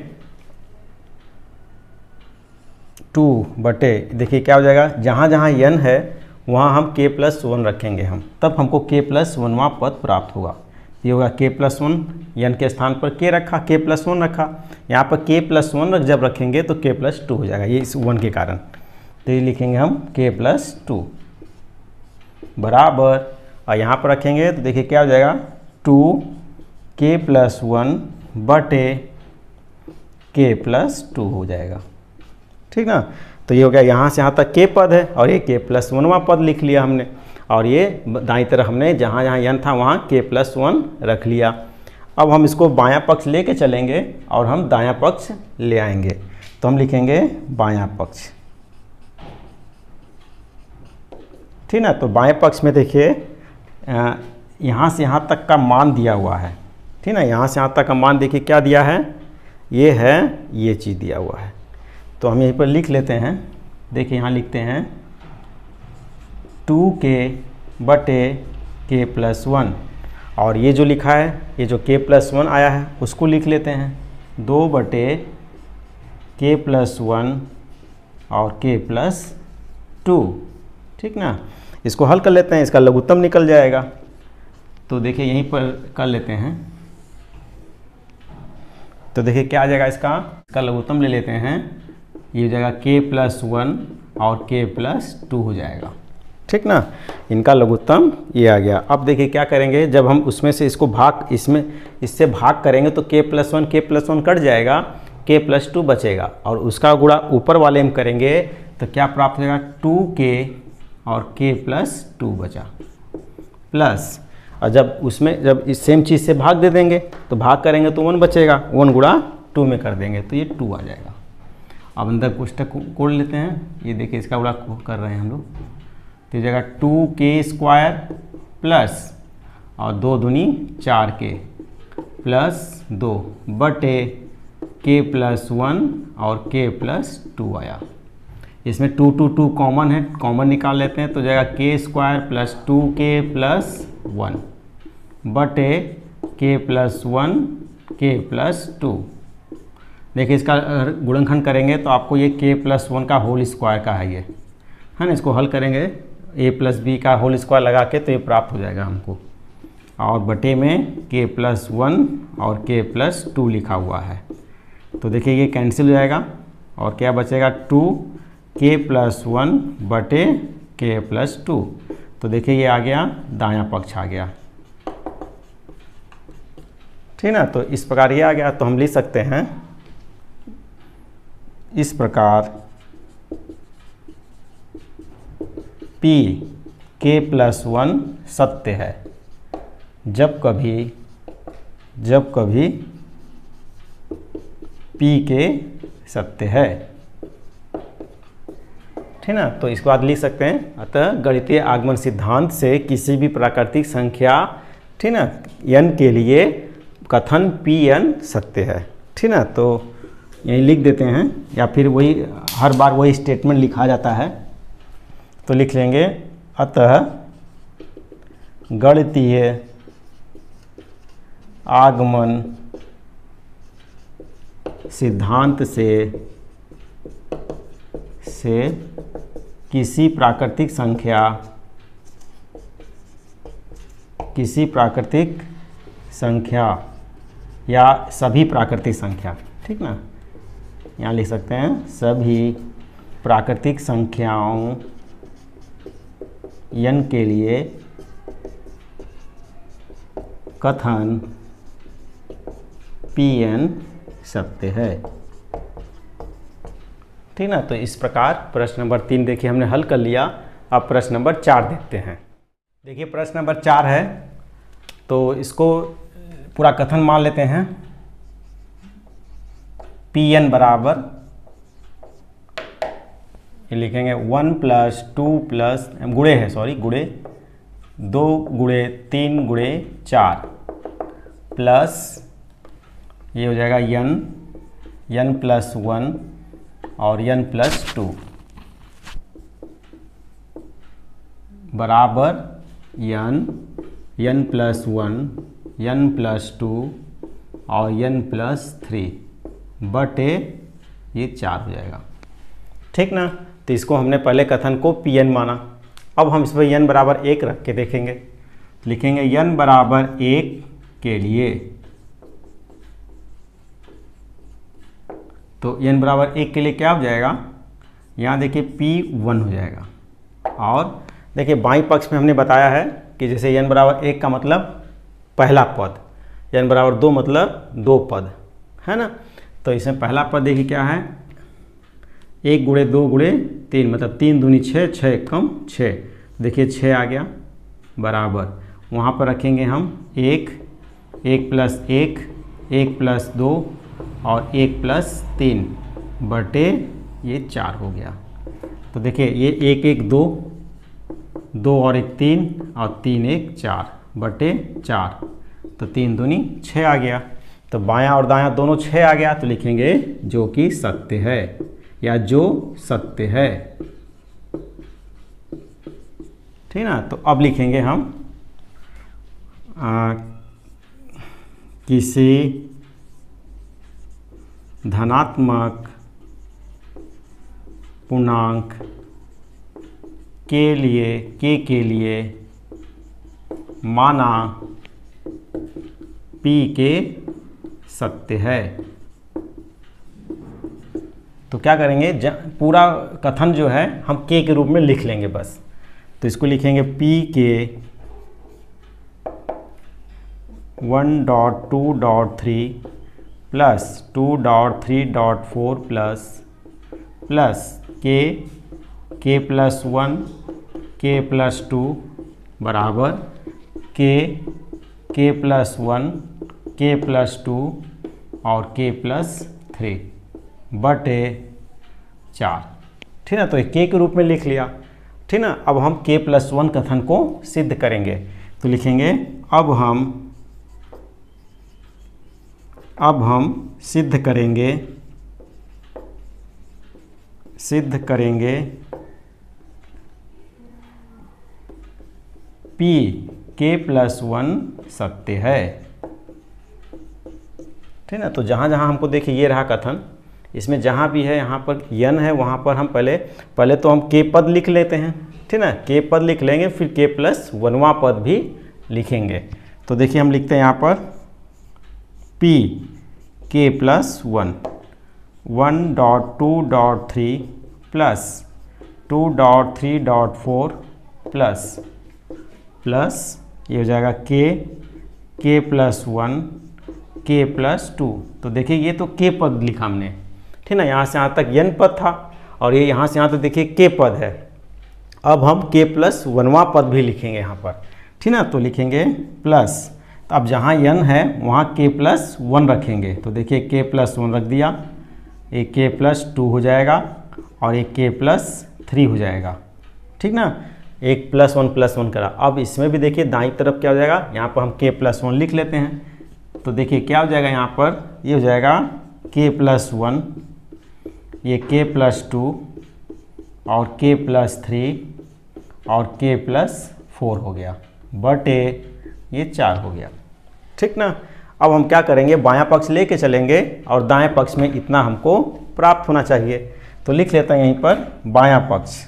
टू बटे, देखिए क्या हो जाएगा, जहाँ जहाँ n है वहाँ हम k प्लस वन रखेंगे हम, तब हमको k प्लस वनवा पद प्राप्त होगा। ये होगा k प्लस वन, n के स्थान पर k रखा, k प्लस वन रखा, यहाँ पर k प्लस वन जब रखेंगे तो k प्लस टू हो जाएगा, ये इस वन के कारण। तो ये लिखेंगे हम k प्लस टू बराबर, और यहाँ पर रखेंगे तो देखिए क्या हो जाएगा, टू के प्लस वन बटे के प्लस टू हो जाएगा। ठीक ना, तो ये हो गया, यहाँ से यहाँ तक के पद है और ये के प्लस वनवा पद लिख लिया हमने, और ये दाईं तरफ हमने जहाँ जहाँ n था वहाँ के प्लस वन रख लिया। अब हम इसको बायां पक्ष लेके चलेंगे और हम दायां पक्ष ले आएंगे। तो हम लिखेंगे बायां पक्ष। ठीक ना, तो बाएं पक्ष में देखिए यहाँ से यहाँ तक का मान दिया हुआ है। ठीक ना, यहाँ से यहाँ तक का मान देखिए क्या दिया है, ये है ये चीज़ दिया हुआ है। तो हम यहीं पर लिख लेते हैं, देखिए यहाँ लिखते हैं टू के बटे के प्लस वन, और ये जो लिखा है, ये जो के प्लस वन आया है उसको लिख लेते हैं दो बटे के प्लस वन और के प्लस टू। ठीक ना, इसको हल कर लेते हैं, इसका लघुत्तम निकल जाएगा। तो देखिए यहीं पर कर लेते हैं, तो देखिए क्या आ जाएगा, इसका इसका लघुत्तम ले लेते हैं, ये हो जाएगा के प्लस वन और के प्लस टू हो जाएगा। ठीक ना, इनका लघुत्तम ये आ गया। अब देखिए क्या करेंगे, जब हम उसमें से इसको भाग इसमें इससे भाग करेंगे तो k plus one k plus one कट जाएगा, के प्लस टू बचेगा और उसका गुणा ऊपर वाले में करेंगे तो क्या प्राप्त होगा, टू के और के प्लस टू बचा, प्लस और जब उसमें जब इस सेम चीज़ से भाग दे देंगे तो भाग करेंगे तो वन बचेगा, वन गुणा टू में कर देंगे तो ये टू आ जाएगा। अब अंदर कोष्टक कोड लेते हैं, ये देखिए इसका गुणा कर रहे हैं हम लोग, तो ये जगह टू के स्क्वायर प्लस और दो दूनी चार के प्लस दो बटे के प्लस वन और के प्लस टू आया। इसमें टू टू टू कॉमन है, कॉमन निकाल लेते हैं तो जगह k square plus two k plus one बटे k plus one k plus two. देखिए इसका गुणनखंड करेंगे तो आपको ये के प्लस वन का होल स्क्वायर का है ये, है ना। इसको हल करेंगे ए प्लस बी का होल स्क्वायर लगा के तो ये प्राप्त हो जाएगा हमको, और बटे में के प्लस वन और के प्लस टू लिखा हुआ है। तो देखिए ये कैंसिल हो जाएगा और क्या बचेगा, टू के प्लस वन बटे के प्लस टू। तो देखिए ये आ गया, दायां पक्ष आ गया, ठीक ना। तो इस प्रकार ये आ गया, तो हम लिख सकते हैं इस प्रकार P के प्लस वन सत्य है जब कभी जब कभी P के सत्य है, ठीक ना। तो इसके बाद लिख सकते हैं, अतः गणितीय आगमन सिद्धांत से किसी भी प्राकृतिक संख्या, ठीक ना, n के लिए कथन पी एन सत्य है, ठीक ना। तो यही लिख देते हैं या फिर वही हर बार वही स्टेटमेंट लिखा जाता है, तो लिख लेंगे, अतः गणितीय आगमन सिद्धांत से से किसी प्राकृतिक संख्या किसी प्राकृतिक संख्या या सभी प्राकृतिक संख्या, ठीक ना, यहाँ लिख सकते हैं सभी प्राकृतिक संख्याओं n के लिए कथन Pn सत्य है, ठीक ना। तो इस प्रकार प्रश्न नंबर तीन देखिए हमने हल कर लिया। अब प्रश्न नंबर चार देखते हैं। देखिए प्रश्न नंबर चार है, तो इसको पूरा कथन मान लेते हैं। पी एन बराबर ये लिखेंगे वन प्लस टू प्लस गुणे है सॉरी गुणे दो गुणे तीन गुणे चार प्लस ये हो जाएगा यन यन प्लस वन और यन प्लस टू बराबर n n plus one n plus two और यन प्लस थ्री बटे ये चार हो जाएगा, ठीक ना। तो इसको हमने पहले कथन को पी एन माना। अब हम इस पर यन बराबर एक रख के देखेंगे, लिखेंगे यन बराबर एक के लिए, तो n बराबर एक के लिए क्या हो जाएगा, यहाँ देखिए p वन हो जाएगा। और देखिए बाईं पक्ष में हमने बताया है कि जैसे n बराबर एक का मतलब पहला पद, n बराबर दो मतलब दो पद, है ना। तो इसमें पहला पद देखिए क्या है, एक गुणे दो गुणे तीन मतलब तीन दूनी छः, छः कम छः, देखिए छः आ गया बराबर, वहाँ पर रखेंगे हम एक, एक प्लस एक, एक प्लस दो और एक प्लस तीन बटे ये चार हो गया। तो देखिए ये एक एक दो, दो और एक तीन और तीन एक चार बटे चार, तो तीन दूनी छः आ गया। तो बायां और दायां दोनों छः आ गया, तो लिखेंगे जो कि सत्य है या जो सत्य है, ठीक ना। तो अब लिखेंगे हम आ, किसी धनात्मक पूर्णांक के लिए के के लिए माना P के सत्य है। तो क्या करेंगे, पूरा कथन जो है हम के के रूप में लिख लेंगे बस। तो इसको लिखेंगे P k one dot two dot three plus two dot three dot four plus plus k k plus one k plus two बराबर k k plus one k plus two और के प्लस थ्री बटे चार। ठीक है, तो ये के के रूप में लिख लिया। ठीक ना, अब हम के प्लस वन कथन को सिद्ध करेंगे तो लिखेंगे अब हम अब हम सिद्ध करेंगे सिद्ध करेंगे P के प्लस वन सत्य है। ठीक ना, तो जहाँ जहाँ हमको देखिए ये रहा कथन, इसमें जहाँ भी है यहाँ पर यन है वहाँ पर हम पहले पहले तो हम के पद लिख लेते हैं। ठीक ना, के पद लिख लेंगे फिर के प्लस वनवा पद भी लिखेंगे। तो देखिए हम लिखते हैं यहाँ पर P k plus one one dot two dot three plus two dot three dot four plus plus ये हो जाएगा k k plus one k plus two. तो देखिए ये तो के पद लिखा हमने। ठीक ना, यहाँ से यहाँ तक यन पद था और ये यहाँ से यहाँ तक देखिए के पद है। अब हम के प्लस वनवा पद भी लिखेंगे यहाँ पर। ठीक ना, तो लिखेंगे प्लस, तो अब जहाँ यन है वहाँ के प्लस वन रखेंगे। तो देखिए के प्लस वन रख दिया, एक के प्लस टू हो जाएगा और एक के प्लस थ्री हो जाएगा। ठीक ना, एक प्लस वन प्लस वन करा। अब इसमें भी देखिए दाईं तरफ क्या हो जाएगा, यहाँ पर हम के प्लस वन लिख लेते हैं। तो देखिए क्या हो जाएगा यहाँ पर, ये हो जाएगा के प्लस वन, ये के प्लस टू और के प्लस थ्री और के प्लस फोर हो गया बटे ये चार हो गया। ठीक ना, अब हम क्या करेंगे, बायां पक्ष लेके चलेंगे और दाएं पक्ष में इतना हमको प्राप्त होना चाहिए। तो लिख लेते हैं यहीं पर बायां पक्ष।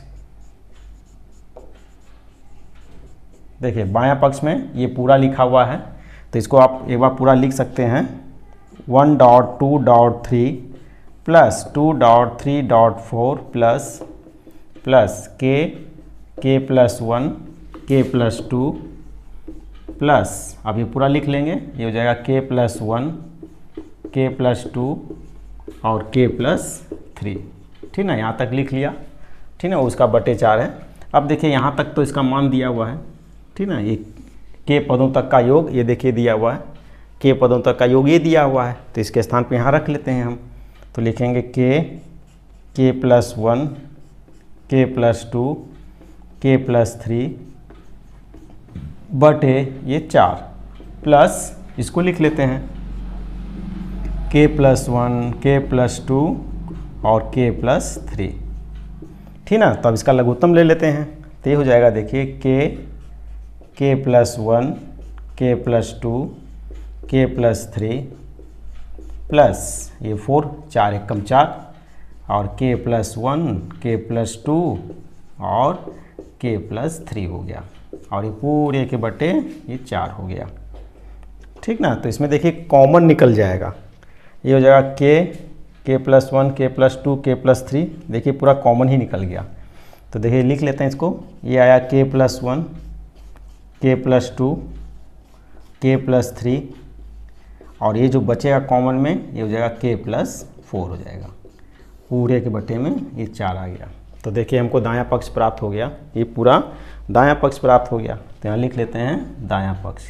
देखिए बायां पक्ष में ये पूरा लिखा हुआ है, तो इसको आप एक बार पूरा लिख सकते हैं। One dot two dot three plus two dot three dot four plus plus k k plus one k plus two plus, अब ये पूरा लिख लेंगे, ये हो जाएगा k plus one k plus two और के प्लस थ्री। ठीक ना, यहाँ तक लिख लिया। ठीक ना, उसका बटे चार है। अब देखिए यहाँ तक तो इसका मान दिया हुआ है। ठीक ना, ये के पदों तक का योग ये देखिए दिया हुआ है, के पदों तक का योग ये दिया हुआ है, तो इसके स्थान पे यहाँ रख लेते हैं हम। तो लिखेंगे k k plus one k plus two k plus three बटे ये चार प्लस इसको लिख लेते हैं k plus one k plus two और के प्लस थ्री। ठीक ना, तो अब इसका लघुत्तम ले लेते हैं। तो ये हो जाएगा देखिए k k plus one k plus two k plus three plus ये फोर, चार एक कम चार और k plus one k plus two और के प्लस थ्री हो गया और ये पूरे के बटे ये चार हो गया। ठीक ना, तो इसमें देखिए कॉमन निकल जाएगा, ये हो जाएगा k k plus one k plus two k plus three, देखिए पूरा कॉमन ही निकल गया। तो देखिए लिख लेते हैं इसको, ये आया k plus one k plus two k plus three और ये जो बचेगा कॉमन में ये हो जाएगा के प्लस फोर हो जाएगा, पूरे के बटे में ये चार आ गया। तो देखिए हमको दायां पक्ष प्राप्त हो गया, ये पूरा दायां पक्ष प्राप्त हो गया। तो यहाँ लिख लेते हैं दायां पक्ष।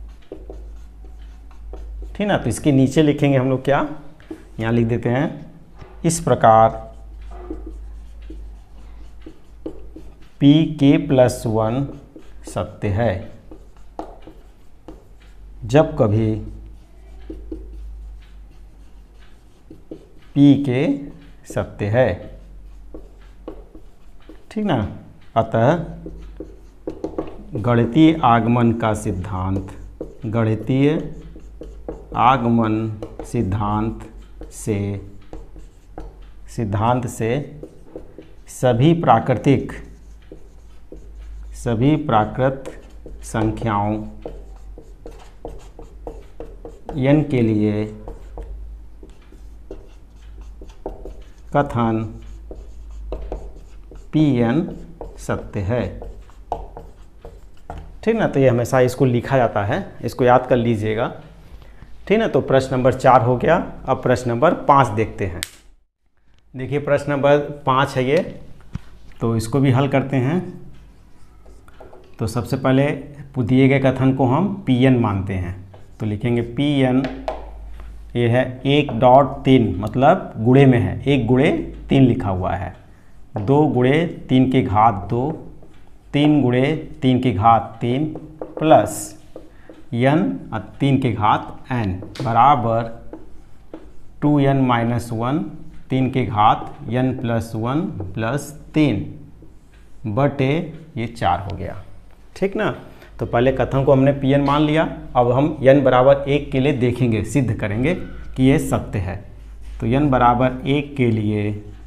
ठीक ना, तो इसके नीचे लिखेंगे हम लोग क्या, यहाँ लिख देते हैं इस प्रकार P के प्लस वन सत्य है जब कभी P के सत्य है। ठीक ना, अतः गणितीय आगमन का सिद्धांत गणितीय आगमन सिद्धांत से सिद्धांत से सभी प्राकृतिक सभी प्राकृत संख्याओं n के लिए कथन Pn सत्य है। ठीक ना, तो ये हमेशा इसको लिखा जाता है, इसको याद कर लीजिएगा। ठीक ना। तो प्रश्न नंबर चार हो गया। अब प्रश्न नंबर पाँच देखते हैं। देखिए प्रश्न नंबर पाँच है ये, तो इसको भी हल करते हैं। तो सबसे पहले दिए गए कथन को हम पी एन मानते हैं, तो लिखेंगे पी एन ये है एक डॉट तीन, मतलब गुणे में है, एक गुणे तीन लिखा हुआ है, दो गुणे तीन की घात दो, तीन गुणे तीन की घात तीन प्लस एन तीन की घात एन बराबर टू एन माइनस वन तीन की घात एन प्लस वन प्लस तीन बटे ये चार हो गया। ठीक ना। तो पहले कथन को हमने पी एन मान लिया। अब हम n बराबर एक के लिए देखेंगे, सिद्ध करेंगे कि ये सत्य है। तो n बराबर एक के लिए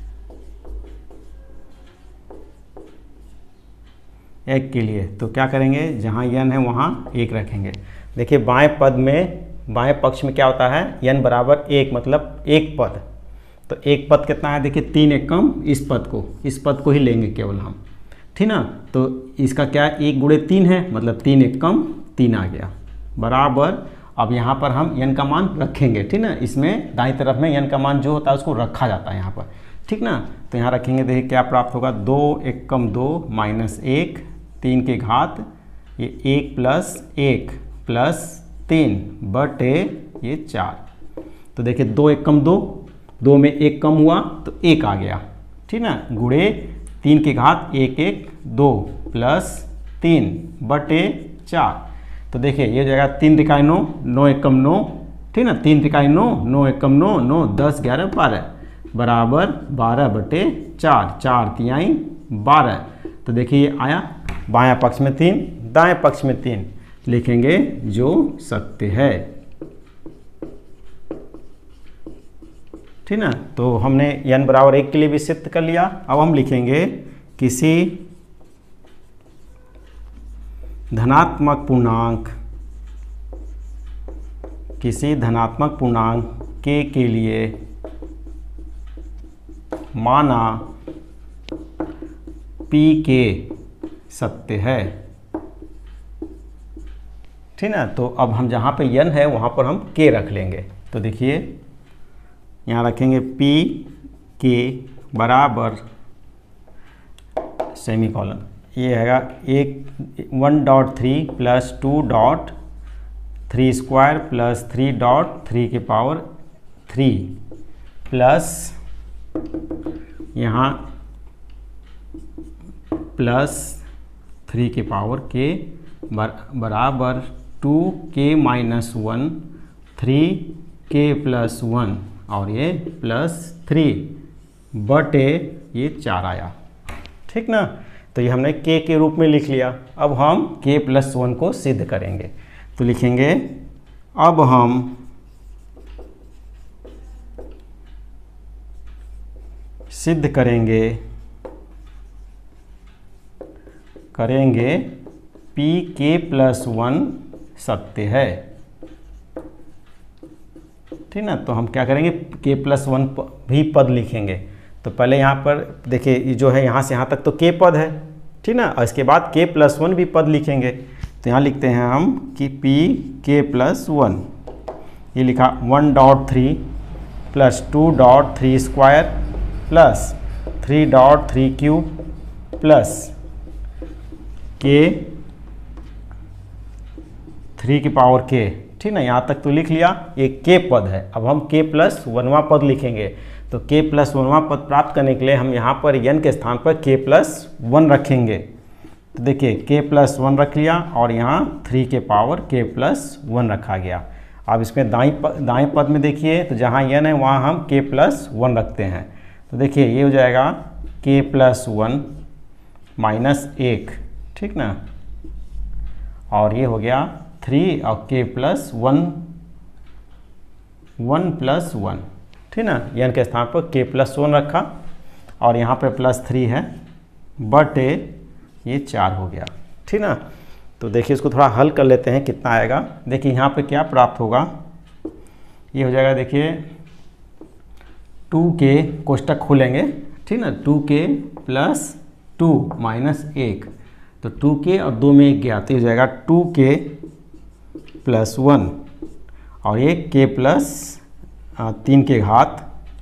एक के लिए तो क्या करेंगे, जहाँ n है वहाँ एक रखेंगे। देखिए बाएं पद में, बाएं पक्ष में क्या होता है, n बराबर एक मतलब एक पद। तो एक पद कितना है, देखिए तीन एक कम इस पद को, इस पद को ही लेंगे केवल हम, ठीक ना। तो इसका क्या है, एक गुणे तीन है मतलब तीन एक कम तीन आ गया बराबर। अब यहाँ पर हम n का मान रखेंगे, ठीक ना। इसमें दाईं तरफ में n का मान जो होता है उसको रखा जाता है यहाँ पर, ठीक ना। तो यहाँ रखेंगे, देखिए क्या प्राप्त होगा, दो एक कम दो माइनस एक तीन के घात ये एक प्लस एक प्लस तीन बटे ये चार। तो देखिए दो एक कम दो, दो में एक कम हुआ तो एक आ गया, ठीक ना। गुणे तीन की घात एक एक दो प्लस तीन बटे चार। तो देखिए ये जगह तीन तिकाई नौ, नौ एक कम नौ, ठीक ना, तीन तिकाई नौ, नौ एक कम नौ, नौ दस ग्यारह बारह बराबर बारह बटे चार, चार तिहाई बारह। तो देखिए ये आया, बायां पक्ष में तीन दाएं पक्ष में तीन लिखेंगे जो सत्य है, ठीक ना। तो हमने n बराबर एक के लिए भी सिद्ध कर लिया। अब हम लिखेंगे किसी धनात्मक पूर्णांक, किसी धनात्मक पूर्णांक k के लिए माना p के सत्य है, ठीक ना। तो अब हम जहाँ पे n है वहाँ पर हम k रख लेंगे। तो देखिए यहाँ रखेंगे p के बराबर सेमी कॉलन, ये हैगा एक one dot three plus two dot three square plus three dot three के पावर थ्री प्लस यहाँ प्लस थ्री के पावर के बराबर two k minus one three k plus one और ये प्लस थ्री बटे ये चार आया, ठीक ना। तो ये हमने k के रूप में लिख लिया। अब हम k प्लस वन को सिद्ध करेंगे। तो लिखेंगे अब हम सिद्ध करेंगे करेंगे p k प्लस वन सत्य है, ठीक ना। तो हम क्या करेंगे, k प्लस वन भी पद लिखेंगे। तो पहले यहाँ पर देखिए जो है यहाँ से यहाँ तक तो k पद है, ठीक ना, और इसके बाद k प्लस वन भी पद लिखेंगे। तो यहाँ लिखते हैं हम कि p k प्लस वन, ये लिखा one dot three plus two dot three square plus three dot three cube plus k three की पावर k, ठीक ना। यहाँ तक तो लिख लिया, ये k पद है। अब हम k प्लस वनवा पद लिखेंगे। तो k प्लस वनवा पद प्राप्त करने के लिए हम यहाँ पर n के स्थान पर k प्लस वन रखेंगे। तो देखिए k प्लस वन रख लिया और यहाँ थ्री के पावर k प्लस वन रखा गया। अब इसमें दाई दाएं पद में देखिए, तो जहाँ n है वहाँ हम k प्लस वन रखते हैं। तो देखिए ये हो जाएगा k प्लस वन माइनस एक, ठीक ना, और ये हो गया थ्री और k plus one one plus one, ठीक ना। n के स्थान पर k प्लस वन रखा और यहाँ पे प्लस थ्री है बटे ये चार हो गया, ठीक ना। तो देखिए इसको थोड़ा हल कर लेते हैं, कितना आएगा। देखिए यहाँ पे क्या प्राप्त होगा, ये हो जाएगा, देखिए टू के कोष्टक खोलेंगे, ठीक ना, to k plus to minus एक, तो टू के और दो में एक गया तो हो जाएगा टू के प्लस वन और ये के प्लस तीन के घात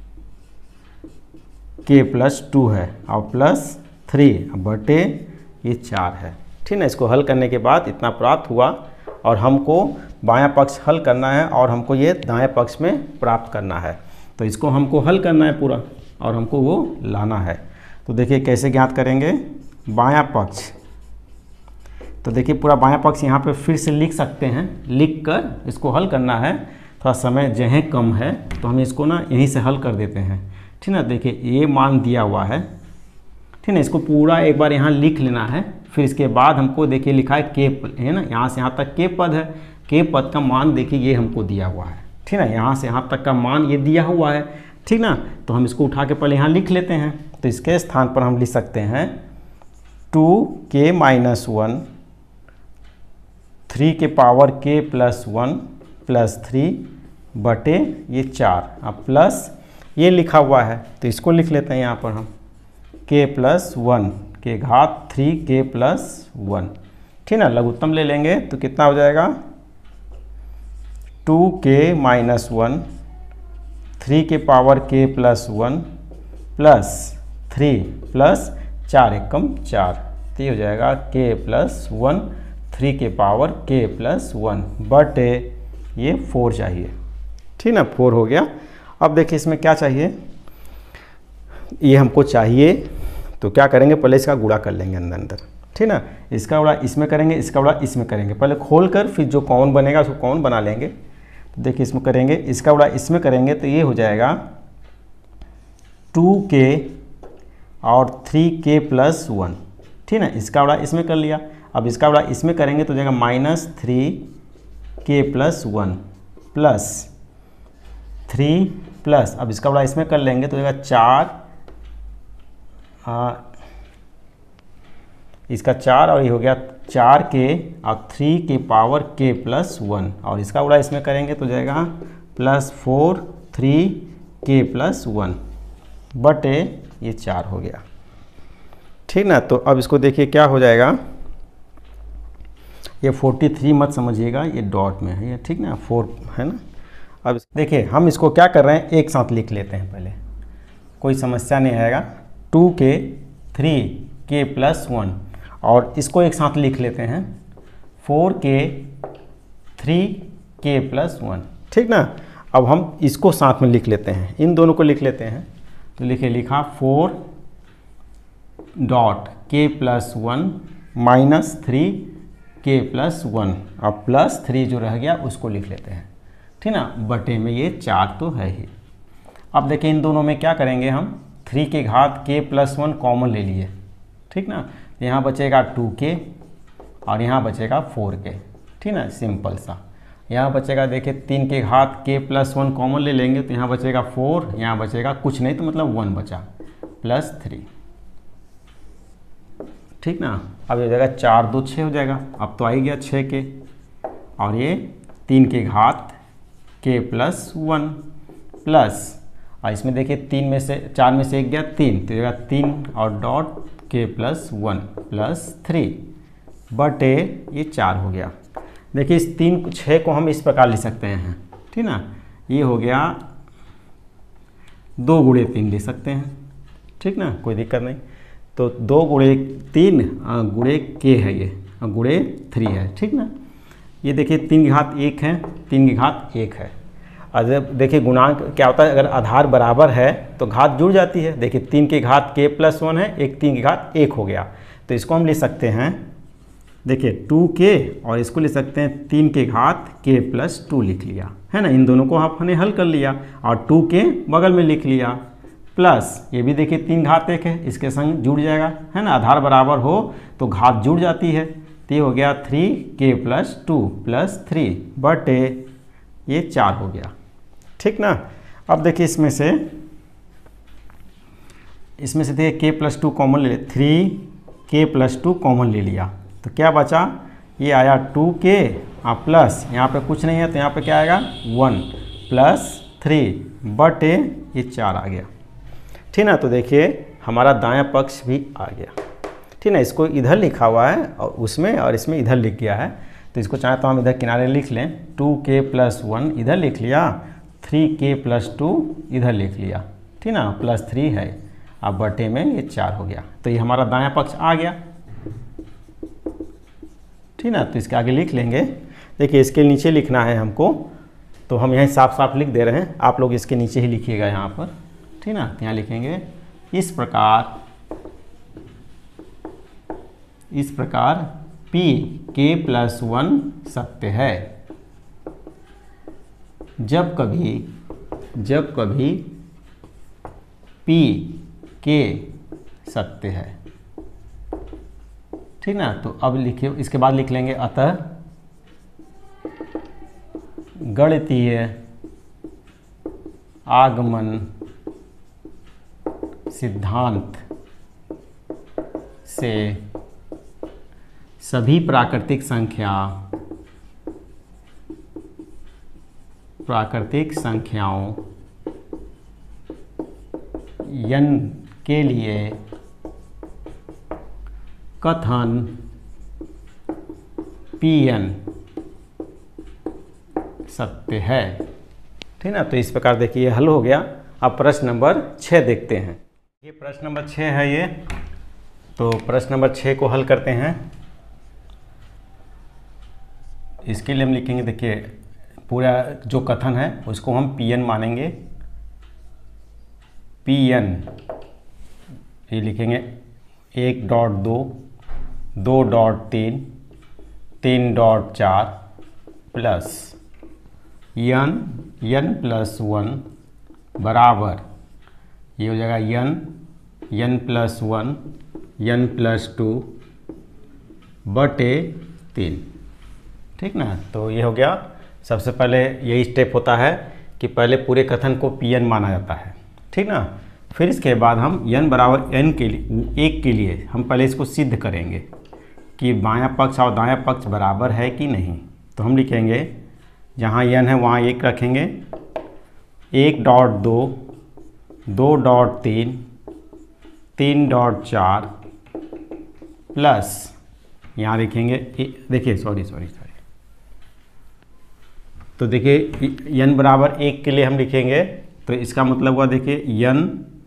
के प्लस टू है और प्लस थ्री बटे ये चार है। ठीक है, इसको हल करने के बाद इतना प्राप्त हुआ और हमको बायां पक्ष हल करना है और हमको ये दाएं पक्ष में प्राप्त करना है। तो इसको हमको हल करना है पूरा और हमको वो लाना है। तो देखिए कैसे ज्ञात करेंगे बायां पक्ष। तो देखिए पूरा बायां पक्ष यहाँ पे फिर से लिख सकते हैं, लिख कर इसको हल करना है। थोड़ा समय जहाँ कम है तो हम इसको ना यहीं से हल कर देते हैं। ठीक ना, देखिए ये मान दिया हुआ है। ठीक है, इसको पूरा एक बार यहाँ लिख लेना है। फिर इसके बाद हमको देखिए लिखा है के है ना, यहाँ से यहाँ तक के पद है। के पद का मान देखिए ये हमको दिया हुआ है। ठीक ना, यहाँ से यहाँ तक का मान ये दिया हुआ है। ठीक ना, तो हम इसको उठा के पहले यहाँ लिख लेते हैं। तो इसके स्थान पर हम लिख सकते हैं two k minus one, three के power k plus one plus three बटे ये चार, अब प्लस ये लिखा हुआ है तो इसको लिख लेते हैं यहाँ पर हम के प्लस वन के घात थ्री के प्लस वन। ठीक ना, लघुत्तम ले लेंगे तो कितना हो जाएगा two k minus one, three के power k plus one plus three plus चार एकम चार, तो ये हो जाएगा के प्लस वन, थ्री के पावर के प्लस वन बटे ये फोर चाहिए। ठीक ना, फोर हो गया। अब देखिए इसमें क्या चाहिए, ये हमको चाहिए तो क्या करेंगे पहले इसका गुणा कर लेंगे अंदर अंदर। ठीक ना, इसका गुणा इसमें करेंगे, इसका गुणा इसमें करेंगे, पहले खोल कर फिर जो कॉमन बनेगा उसको कॉमन बना लेंगे। तो देखिए इसमें करेंगे, इसका गुणा इसमें करेंगे तो ये हो जाएगा टू के और थ्री के प्लस वन। ठीक ना, इसका गुणा इसमें कर लिया। अब इसका गुणा इसमें करेंगे तो हो जाएगा minus three k plus one plus three plus, अब इसका गुणा इसमें कर लेंगे तो हो जाएगा चार, आ, इसका चार और ये हो गया चार के और थ्री के पावर के प्लस वन, और इसका गुणा इसमें करेंगे तो हो जाएगा plus four three k plus one बटे ये चार हो गया। ठीक ना, तो अब इसको देखिए क्या हो जाएगा, ये फोर्टी थ्री मत समझिएगा, ये डॉट में है ये। ठीक ना, फोर है ना। अब देखिए हम इसको क्या कर रहे हैं एक साथ लिख लेते हैं पहले, कोई समस्या नहीं आएगा। टू के थ्री के प्लस वन और इसको एक साथ लिख लेते हैं फोर के थ्री के प्लस वन। ठीक ना, अब हम इसको साथ में लिख लेते हैं, इन दोनों को लिख लेते हैं। तो लिखे लिखा four dot k plus one minus three k plus one, अब प्लस थ्री जो रह गया उसको लिख लेते हैं। ठीक ना, बटे में ये चार तो है ही। अब देखिए इन दोनों में क्या करेंगे हम, थ्री के घात के प्लस वन कॉमन ले लिए। ठीक ना, यहाँ बचेगा टू के और यहाँ बचेगा फोर के। ठीक ना, सिंपल सा। यहाँ बचेगा देखिए तीन के घात के प्लस वन कॉमन ले लेंगे तो यहाँ बचेगा फोर, यहाँ बचेगा कुछ नहीं तो मतलब वन बचा प्लस थ्री। ठीक ना, अब हो जाएगा चार दो छः हो जाएगा, अब तो आ ही गया छः के, और ये तीन के घात के प्लस वन प्लस, और इसमें देखिए तीन में से चार में से एक गया तीन, तो जाएगा तीन और dot k plus one plus three बटे ये चार हो गया। देखिए इस तीन छः को हम इस प्रकार लिख सकते हैं। ठीक ना, ये हो गया दो गुणे तीन लिख सकते हैं। ठीक ना, कोई दिक्कत नहीं। तो दो गुणे तीन गुणे के है, ये गुणे थ्री है। ठीक ना, ये देखिए तीन की घात एक है, तीन की घात एक है। और जब देखिए गुणांक क्या होता है, अगर आधार बराबर है तो घात जुड़ जाती है। देखिए तीन की घात के प्लस वन है, एक तीन की घात एक हो गया, तो इसको हम लिख सकते हैं देखिए टू के, और इसको लिख सकते हैं तीन के घात के प्लस टू लिख लिया है ना। इन दोनों को आपने हल कर लिया और टू के बगल में लिख लिया प्लस ये भी देखिए तीन घात एक है, इसके संग जुड़ जाएगा है ना। आधार बराबर हो तो घात जुड़ जाती है, तो ये हो गया three k plus two plus three बटे ये चार हो गया। ठीक ना, अब देखिए इसमें से इसमें से देखिए के प्लस टू कॉमन ले ले, three k plus two common ले लिया तो क्या बचा, ये आया टू के और प्लस यहाँ पे कुछ नहीं है तो यहाँ पे क्या आएगा वन प्लस थ्री बटे ये चार आ गया। ठीक ना, तो देखिए हमारा दायां पक्ष भी आ गया। ठीक ना, इसको इधर लिखा हुआ है और उसमें और इसमें इधर लिख गया है, तो इसको चाहे तो हम इधर किनारे लिख लें, टू के प्लस वन इधर लिख लिया, थ्री के प्लस टू इधर लिख लिया, ठीक ना, प्लस थ्री है, अब बटे में ये चार हो गया। तो ये हमारा दायां पक्ष आ गया, ठीक ना। तो इसके आगे लिख लेंगे। देखिए इसके नीचे लिखना है हमको, तो हम यहाँ साफ साफ लिख दे रहे हैं, आप लोग इसके नीचे ही लिखिएगा यहाँ पर, ठीक ना। यहाँ लिखेंगे इस प्रकार, इस प्रकार P के प्लस वन सत्य है जब कभी जब कभी P के सत्य है, ठीक ना। तो अब लिखिए, इसके बाद लिख लेंगे अतः गणितीय आगमन सिद्धांत से सभी प्राकृतिक संख्या प्राकृतिक संख्याओं n के लिए कथन Pn सत्य है, ठीक ना। तो इस प्रकार देखिए हल हो गया। अब प्रश्न नंबर छः देखते हैं। ये प्रश्न नंबर छः है ये, तो प्रश्न नंबर छः को हल करते हैं। इसके लिए हम लिखेंगे, देखिए पूरा जो कथन है उसको हम Pn मानेंगे, Pn ये लिखेंगे एक डॉट दो, दो डॉट तीन, तीन डॉट चार plus n n plus one बराबर ये हो जाएगा n n plus one n plus two बटे तीन, ठीक ना। तो ये हो गया। सबसे पहले यही स्टेप होता है कि पहले पूरे कथन को Pn माना जाता है, ठीक ना। फिर इसके बाद हम n बराबर n के लिए एक के लिए हम पहले इसको सिद्ध करेंगे कि बायां पक्ष और दायां पक्ष बराबर है कि नहीं। तो हम लिखेंगे जहाँ n है वहाँ एक रखेंगे, एक डॉट दो, दो डॉट तीन, तीन डॉट चार प्लस यहाँ लिखेंगे, देखिए सॉरी सॉरी सॉरी तो देखिए n बराबर एक के लिए हम लिखेंगे, तो इसका मतलब हुआ देखिए n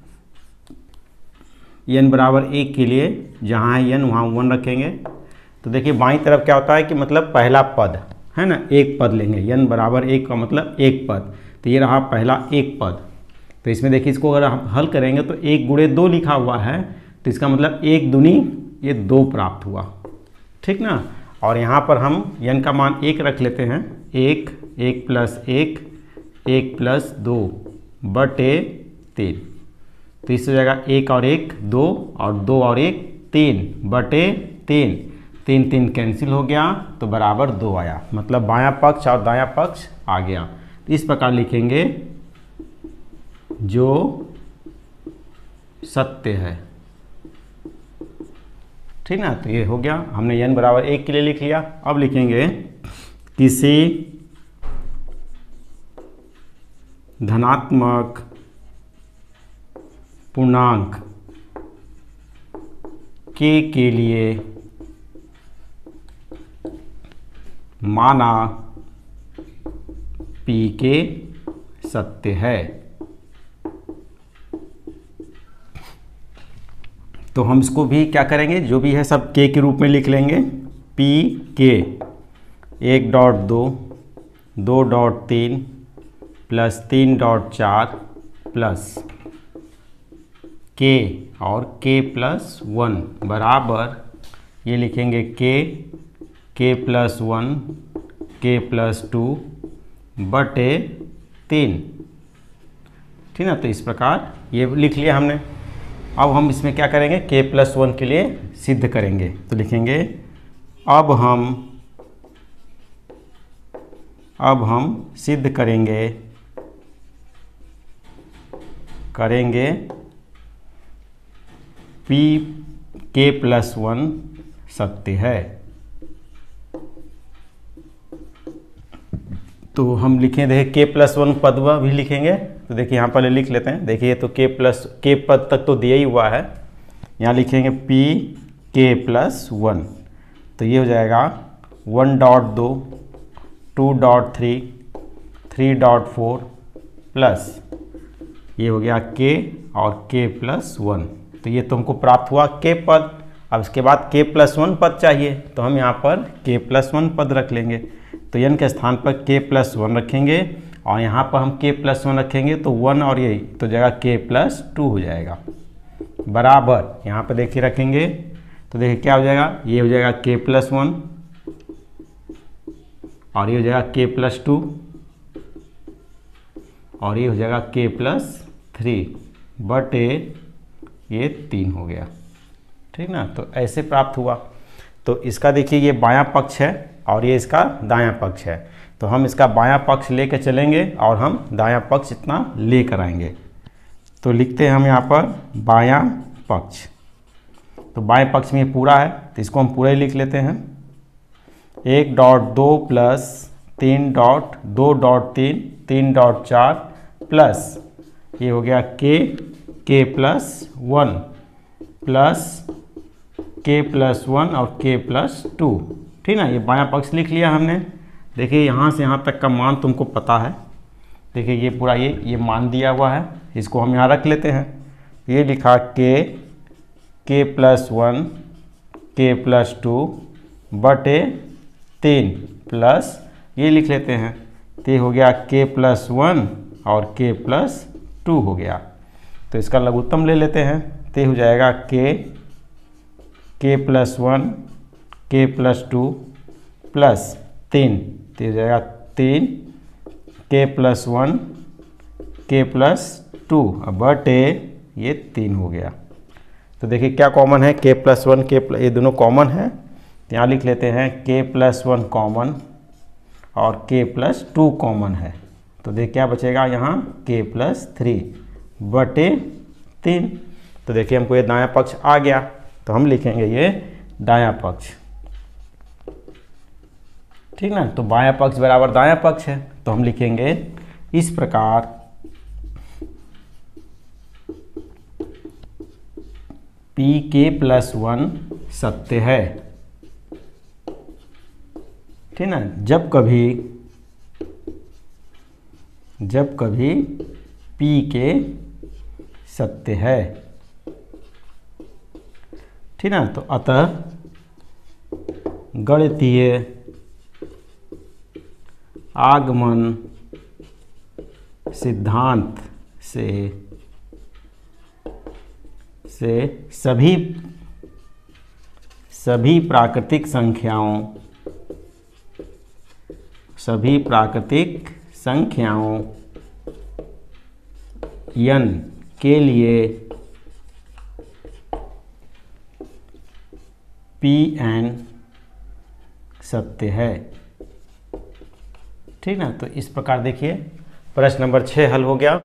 n बराबर एक के लिए जहाँ है n वहाँ वन रखेंगे। तो देखिए बाईं तरफ क्या होता है कि मतलब पहला पद है ना, एक पद लेंगे, n बराबर एक का मतलब एक पद, तो ये रहा पहला एक पद। तो इसमें देखिए इसको अगर हम हल करेंगे तो एक गुणे दो लिखा हुआ है, तो इसका मतलब एक दूनी ये दो प्राप्त हुआ, ठीक ना। और यहाँ पर हम n का मान एक रख लेते हैं, एक एक प्लस एक एक प्लस दो बटे तीन, तो इससे हो जाएगा एक और एक दो और दो और एक तीन बटे तीन, तीन तीन कैंसिल हो गया तो बराबर दो आया, मतलब बायां पक्ष और दायां पक्ष आ गया। तो इस प्रकार लिखेंगे जो सत्य है, ठीक ना। तो ये हो गया, हमने n बराबर एक के लिए लिख लिया। अब लिखेंगे किसी धनात्मक पूर्णांक k के लिए माना P के सत्य है। तो हम इसको भी क्या करेंगे, जो भी है सब k के रूप में लिख लेंगे, P के एक डॉट दो, दो डॉट तीन प्लस तीन डॉट चार प्लस k और k प्लस वन बराबर ये लिखेंगे k k plus one k plus two बटे तीन, ठीक ना। तो इस प्रकार ये लिख लिया हमने। अब हम इसमें क्या करेंगे, k प्लस वन के लिए सिद्ध करेंगे। तो लिखेंगे अब हम अब हम सिद्ध करेंगे करेंगे P k प्लस वन सत्य है। तो हम लिखें, देखिए k प्लस वन पद भी लिखेंगे। तो देखिए यहाँ पहले लिख लेते हैं, देखिए तो k प्लस k पद तक तो दिया ही हुआ है, यहाँ लिखेंगे P k प्लस वन, तो ये हो जाएगा वन डॉट दो, two dot three, three dot four plus ये हो गया k और k प्लस वन। तो ये तुमको प्राप्त हुआ k पद। अब इसके बाद k प्लस वन पद चाहिए, तो हम यहाँ पर k प्लस वन पद रख लेंगे। तो n के स्थान पर k प्लस वन रखेंगे और यहाँ पर हम k प्लस वन रखेंगे तो वन और यही तो जगह k प्लस टू हो जाएगा बराबर। यहाँ पर देखिए रखेंगे तो देखिए क्या हो जाएगा, ये हो जाएगा k प्लस वन और ये हो जाएगा k प्लस टू और ये हो जाएगा k प्लस थ्री बटे ये तीन हो गया। ठीक ना, तो ऐसे प्राप्त हुआ। तो इसका देखिए ये बायां पक्ष है और ये इसका दायां पक्ष है, तो हम इसका बायां पक्ष लेकर चलेंगे और हम दायां पक्ष इतना लेकर आएंगे। तो लिखते हैं हम यहाँ पर बायां पक्ष। तो बाएं पक्ष में पूरा है तो इसको हम पूरा ही लिख लेते हैं। एक डॉट दो प्लस तीन डॉट दो डॉट तीन, तीन डॉट चार प्लस ये हो गया k, k plus one plus k plus one और k प्लस टू। ठीक ना, ये बायां पक्ष लिख लिया हमने। देखिए यहाँ से यहाँ तक का मान तुमको पता है। देखिए ये पूरा ये ये मान दिया हुआ है, इसको हम यहाँ रख लेते हैं। ये लिखा k, k plus one, k plus two बटे तीन प्लस ये लिख लेते हैं, तो हो गया k प्लस वन और k प्लस टू हो गया। तो इसका लघुत्तम ले लेते हैं, तो हो जाएगा k, k plus one, k plus two plus तीन, तो हो जाएगा तीन, k plus one, k plus two बटे ये तीन हो गया। तो देखिए क्या कॉमन है, k plus one, k plus ये दोनों कॉमन है, तो यहाँ लिख लेते हैं k प्लस वन कॉमन और k प्लस टू कॉमन है। तो देखिए क्या बचेगा यहाँ k प्लस थ्री बटे तीन। तो देखिए हमको ये दायां पक्ष आ गया, तो हम लिखेंगे ये दायां पक्ष। ठीक ना, तो बायां पक्ष बराबर दायां पक्ष है, तो हम लिखेंगे इस प्रकार पी के प्लस वन सत्य है। ठीक ना, जब कभी जब कभी P के सत्य है। ठीक ना, तो अतः गणितीय आगमन सिद्धांत से से सभी सभी प्राकृतिक संख्याओं सभी प्राकृतिक संख्याओं n के लिए Pn सत्य है। ठीक ना, तो इस प्रकार देखिए प्रश्न नंबर छः हल हो गया।